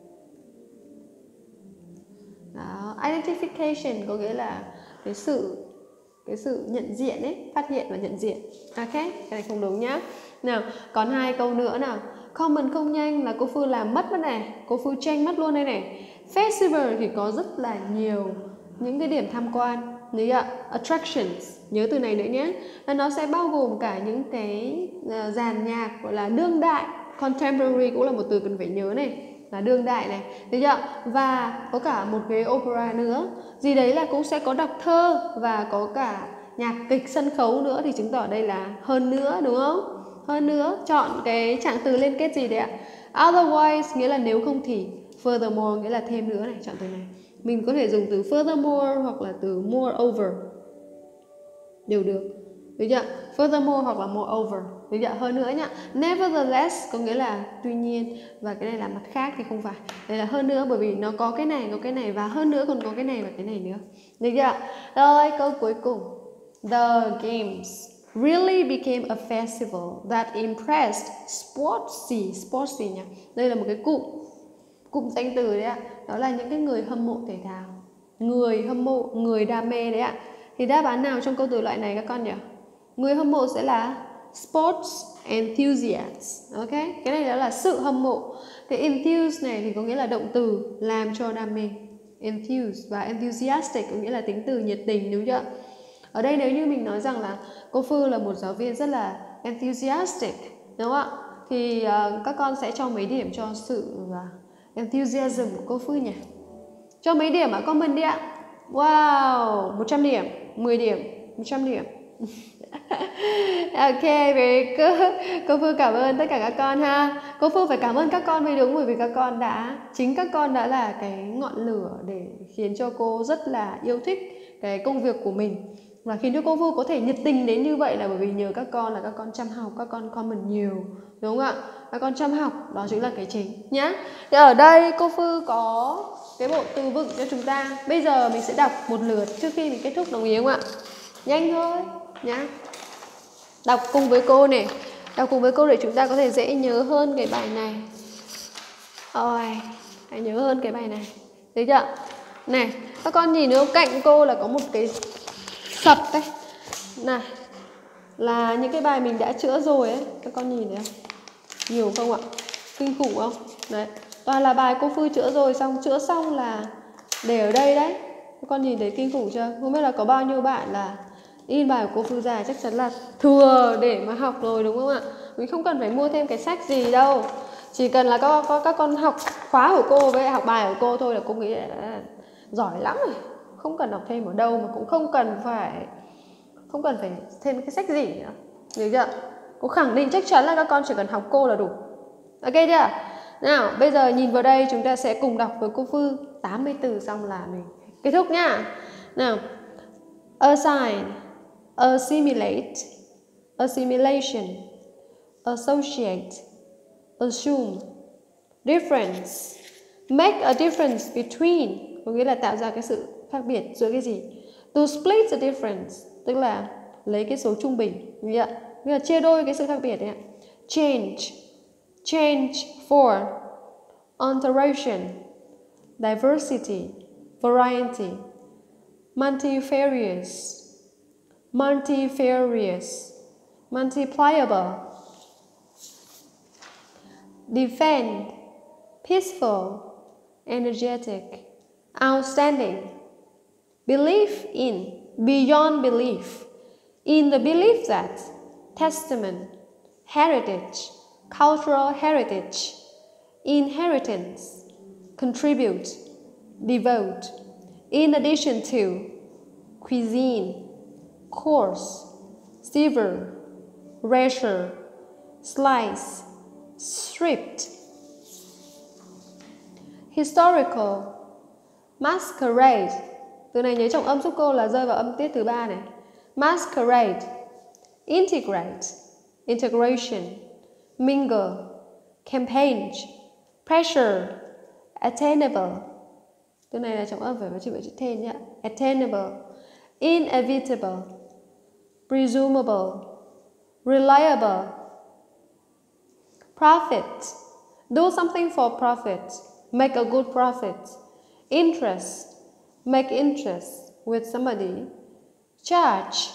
Đó, identification có nghĩa là cái sự cái sự nhận diện ấy, phát hiện và nhận diện. Ok, cái này không đúng nhá. Nào, còn hai câu nữa nào. Comment không nhanh là cô Phương làm mất mất này, cô Phương tranh mất luôn đây này. Festival thì có rất là nhiều những cái điểm tham quan, nhớ ạ, attractions, nhớ từ này nữa nhé. Là nó sẽ bao gồm cả những cái uh, dàn nhạc gọi là đương đại, contemporary cũng là một từ cần phải nhớ này, là đương đại này, thấy chưa? Và có cả một cái opera nữa, gì đấy là cũng sẽ có đọc thơ và có cả nhạc kịch sân khấu nữa, thì chứng tỏ đây là hơn nữa, đúng không? Hơn nữa, chọn cái trạng từ liên kết gì đấy ạ? Otherwise nghĩa là nếu không thì, furthermore nghĩa là thêm nữa này, chọn từ này. Mình có thể dùng từ furthermore hoặc là từ moreover đều được, được chưa? Furthermore hoặc là moreover, được chưa? Hơn nữa nhá. Nevertheless có nghĩa là tuy nhiên, và cái này là mặt khác thì không phải. Đây là hơn nữa bởi vì nó có cái này, có cái này, và hơn nữa còn có cái này và cái này nữa, được chưa? Rồi, câu cuối cùng. The games really became a festival that impressed sportsy, sportsy nhá. Đây là một cái cụm cụm danh từ đấy ạ. Đó là những cái người hâm mộ thể thao, người hâm mộ, người đam mê đấy ạ. Thì đáp án nào trong câu từ loại này các con nhỉ? Người hâm mộ sẽ là sports enthusiasts. Ok, cái này đó là sự hâm mộ. Thì enthuse này thì có nghĩa là động từ làm cho đam mê, enthuse, và enthusiastic có nghĩa là tính từ nhiệt tình, đúng chưa? Ở đây nếu như mình nói rằng là cô Phương là một giáo viên rất là enthusiastic, đúng không ạ? Thì uh, các con sẽ cho mấy điểm cho sự uh, enthusiasm của cô Phương nhỉ? Cho mấy điểm ạ? Comment đi ạ. Wow, một trăm điểm, mười điểm, một trăm điểm. Ok, very good. Cô Phương cảm ơn tất cả các con ha. Cô Phương phải cảm ơn các con mới đúng, bởi vì các con đã, chính các con đã là cái ngọn lửa để khiến cho cô rất là yêu thích cái công việc của mình. Và khiến cho cô Phương có thể nhiệt tình đến như vậy là bởi vì nhờ các con, là các con chăm học, các con comment nhiều, đúng không ạ? Các con chăm học, đó chính là cái chính nhá. Thì ở đây cô Phương có cái bộ từ vựng cho chúng ta. Bây giờ mình sẽ đọc một lượt trước khi mình kết thúc, đồng ý không ạ? Nhanh thôi nhá. Đọc cùng với cô này, đọc cùng với cô để chúng ta có thể dễ nhớ hơn cái bài này. Ôi, hãy nhớ hơn cái bài này, thấy chưa? Này, các con nhìn thấy không? Cạnh cô là có một cái sập đấy. Này, là những cái bài mình đã chữa rồi ấy. Các con nhìn thấy không? Nhiều không ạ? Kinh khủng không? Đấy, toàn là bài cô Phương chữa rồi, xong chữa xong là để ở đây đấy. Các con nhìn thấy kinh khủng chưa? Không biết là có bao nhiêu bạn là in bài của cô Phương ra, chắc chắn là thừa để mà học rồi, đúng không ạ? Mình không cần phải mua thêm cái sách gì đâu. Chỉ cần là các, các, các con học khóa của cô với học bài của cô thôi là cô nghĩ là giỏi lắm rồi. Không cần học thêm ở đâu, mà cũng không cần phải không cần phải thêm cái sách gì nữa. Được chưa? Cô khẳng định chắc chắn là các con chỉ cần học cô là đủ. Ok chưa? Nào, bây giờ nhìn vào đây chúng ta sẽ cùng đọc với cô Phương tám mươi từ xong là mình kết thúc nhá. Nào, assign, assimilate, assimilation, associate, assume, difference, make a difference between, có nghĩa là tạo ra cái sự khác biệt giữa cái gì. To split the difference, tức là lấy cái số trung bình, nghĩa là chia đôi cái sự khác biệt đấy ạ. Change, change for, alteration, diversity, variety, multifarious, multifarious, multipliable, defend, peaceful, energetic, outstanding, believe in, beyond belief, in the belief that, testament, heritage, cultural heritage, inheritance, contribute, devote, in addition to, cuisine, course, silver, ratio, slice, stripped, historical, masquerade. Từ này nhớ trọng âm giúp cô là rơi vào âm tiết thứ ba này. Masquerade, integrate, integration, mingle, campaign, pressure, attainable. Từ này là trọng âm phải có chữ với chữ then nhé. Attainable, inevitable, presumable, reliable, profit, do something for profit, make a good profit, interest, make interest with somebody, charge,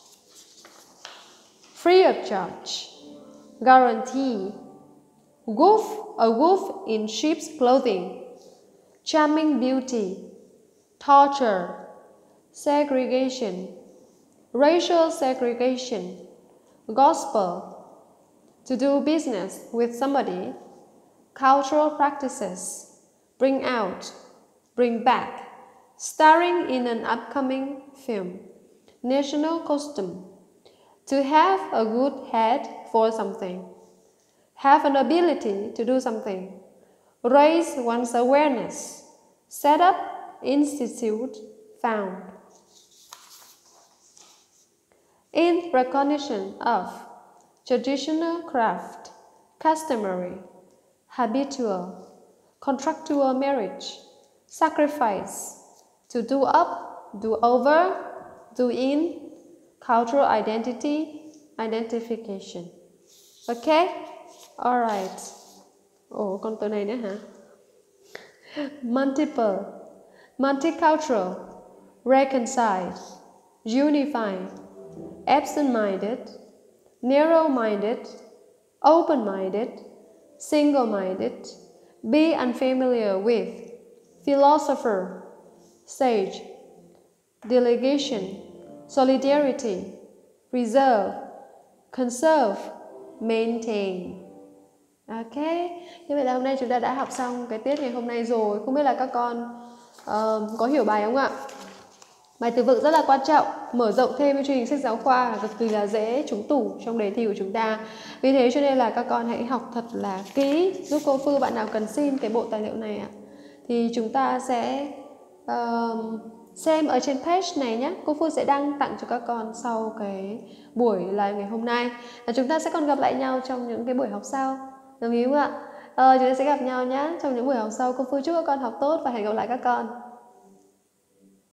free of charge, guarantee, wolf, a wolf in sheep's clothing, charming beauty, torture, segregation, racial segregation, gospel, to do business with somebody, cultural practices, bring out, bring back, starring in an upcoming film, national costume, to have a good head for something, have an ability to do something, raise one's awareness, set up, institute, found. In recognition of traditional craft, customary, habitual, contractual marriage, sacrifice, to do up, do over, do in, cultural identity, identification. Ok? Alright. Ồ, còn từ này nữa hả? Multiple, multicultural, reconcile, unify, absent-minded, narrow-minded, open-minded, single-minded, be unfamiliar with, philosopher, sage, delegation, solidarity, preserve, conserve, maintain. Ok, như vậy là hôm nay chúng ta đã học xong cái tiết ngày hôm nay rồi. Không biết là các con uh, có hiểu bài không ạ? Bài từ vựng rất là quan trọng, mở rộng thêm cái chương trình sách giáo khoa là cực kỳ là dễ trúng tủ trong đề thi của chúng ta. Vì thế cho nên là các con hãy học thật là kỹ. Giúp cô Phương, bạn nào cần xin cái bộ tài liệu này ạ, thì chúng ta sẽ uh, xem ở trên page này nhé. Cô Phương sẽ đăng tặng cho các con sau cái buổi live ngày hôm nay. Và chúng ta sẽ còn gặp lại nhau trong những cái buổi học sau. Đồng ý không ạ? Ờ, chúng ta sẽ gặp nhau nhé trong những buổi học sau. Cô Phương chúc các con học tốt và hẹn gặp lại các con.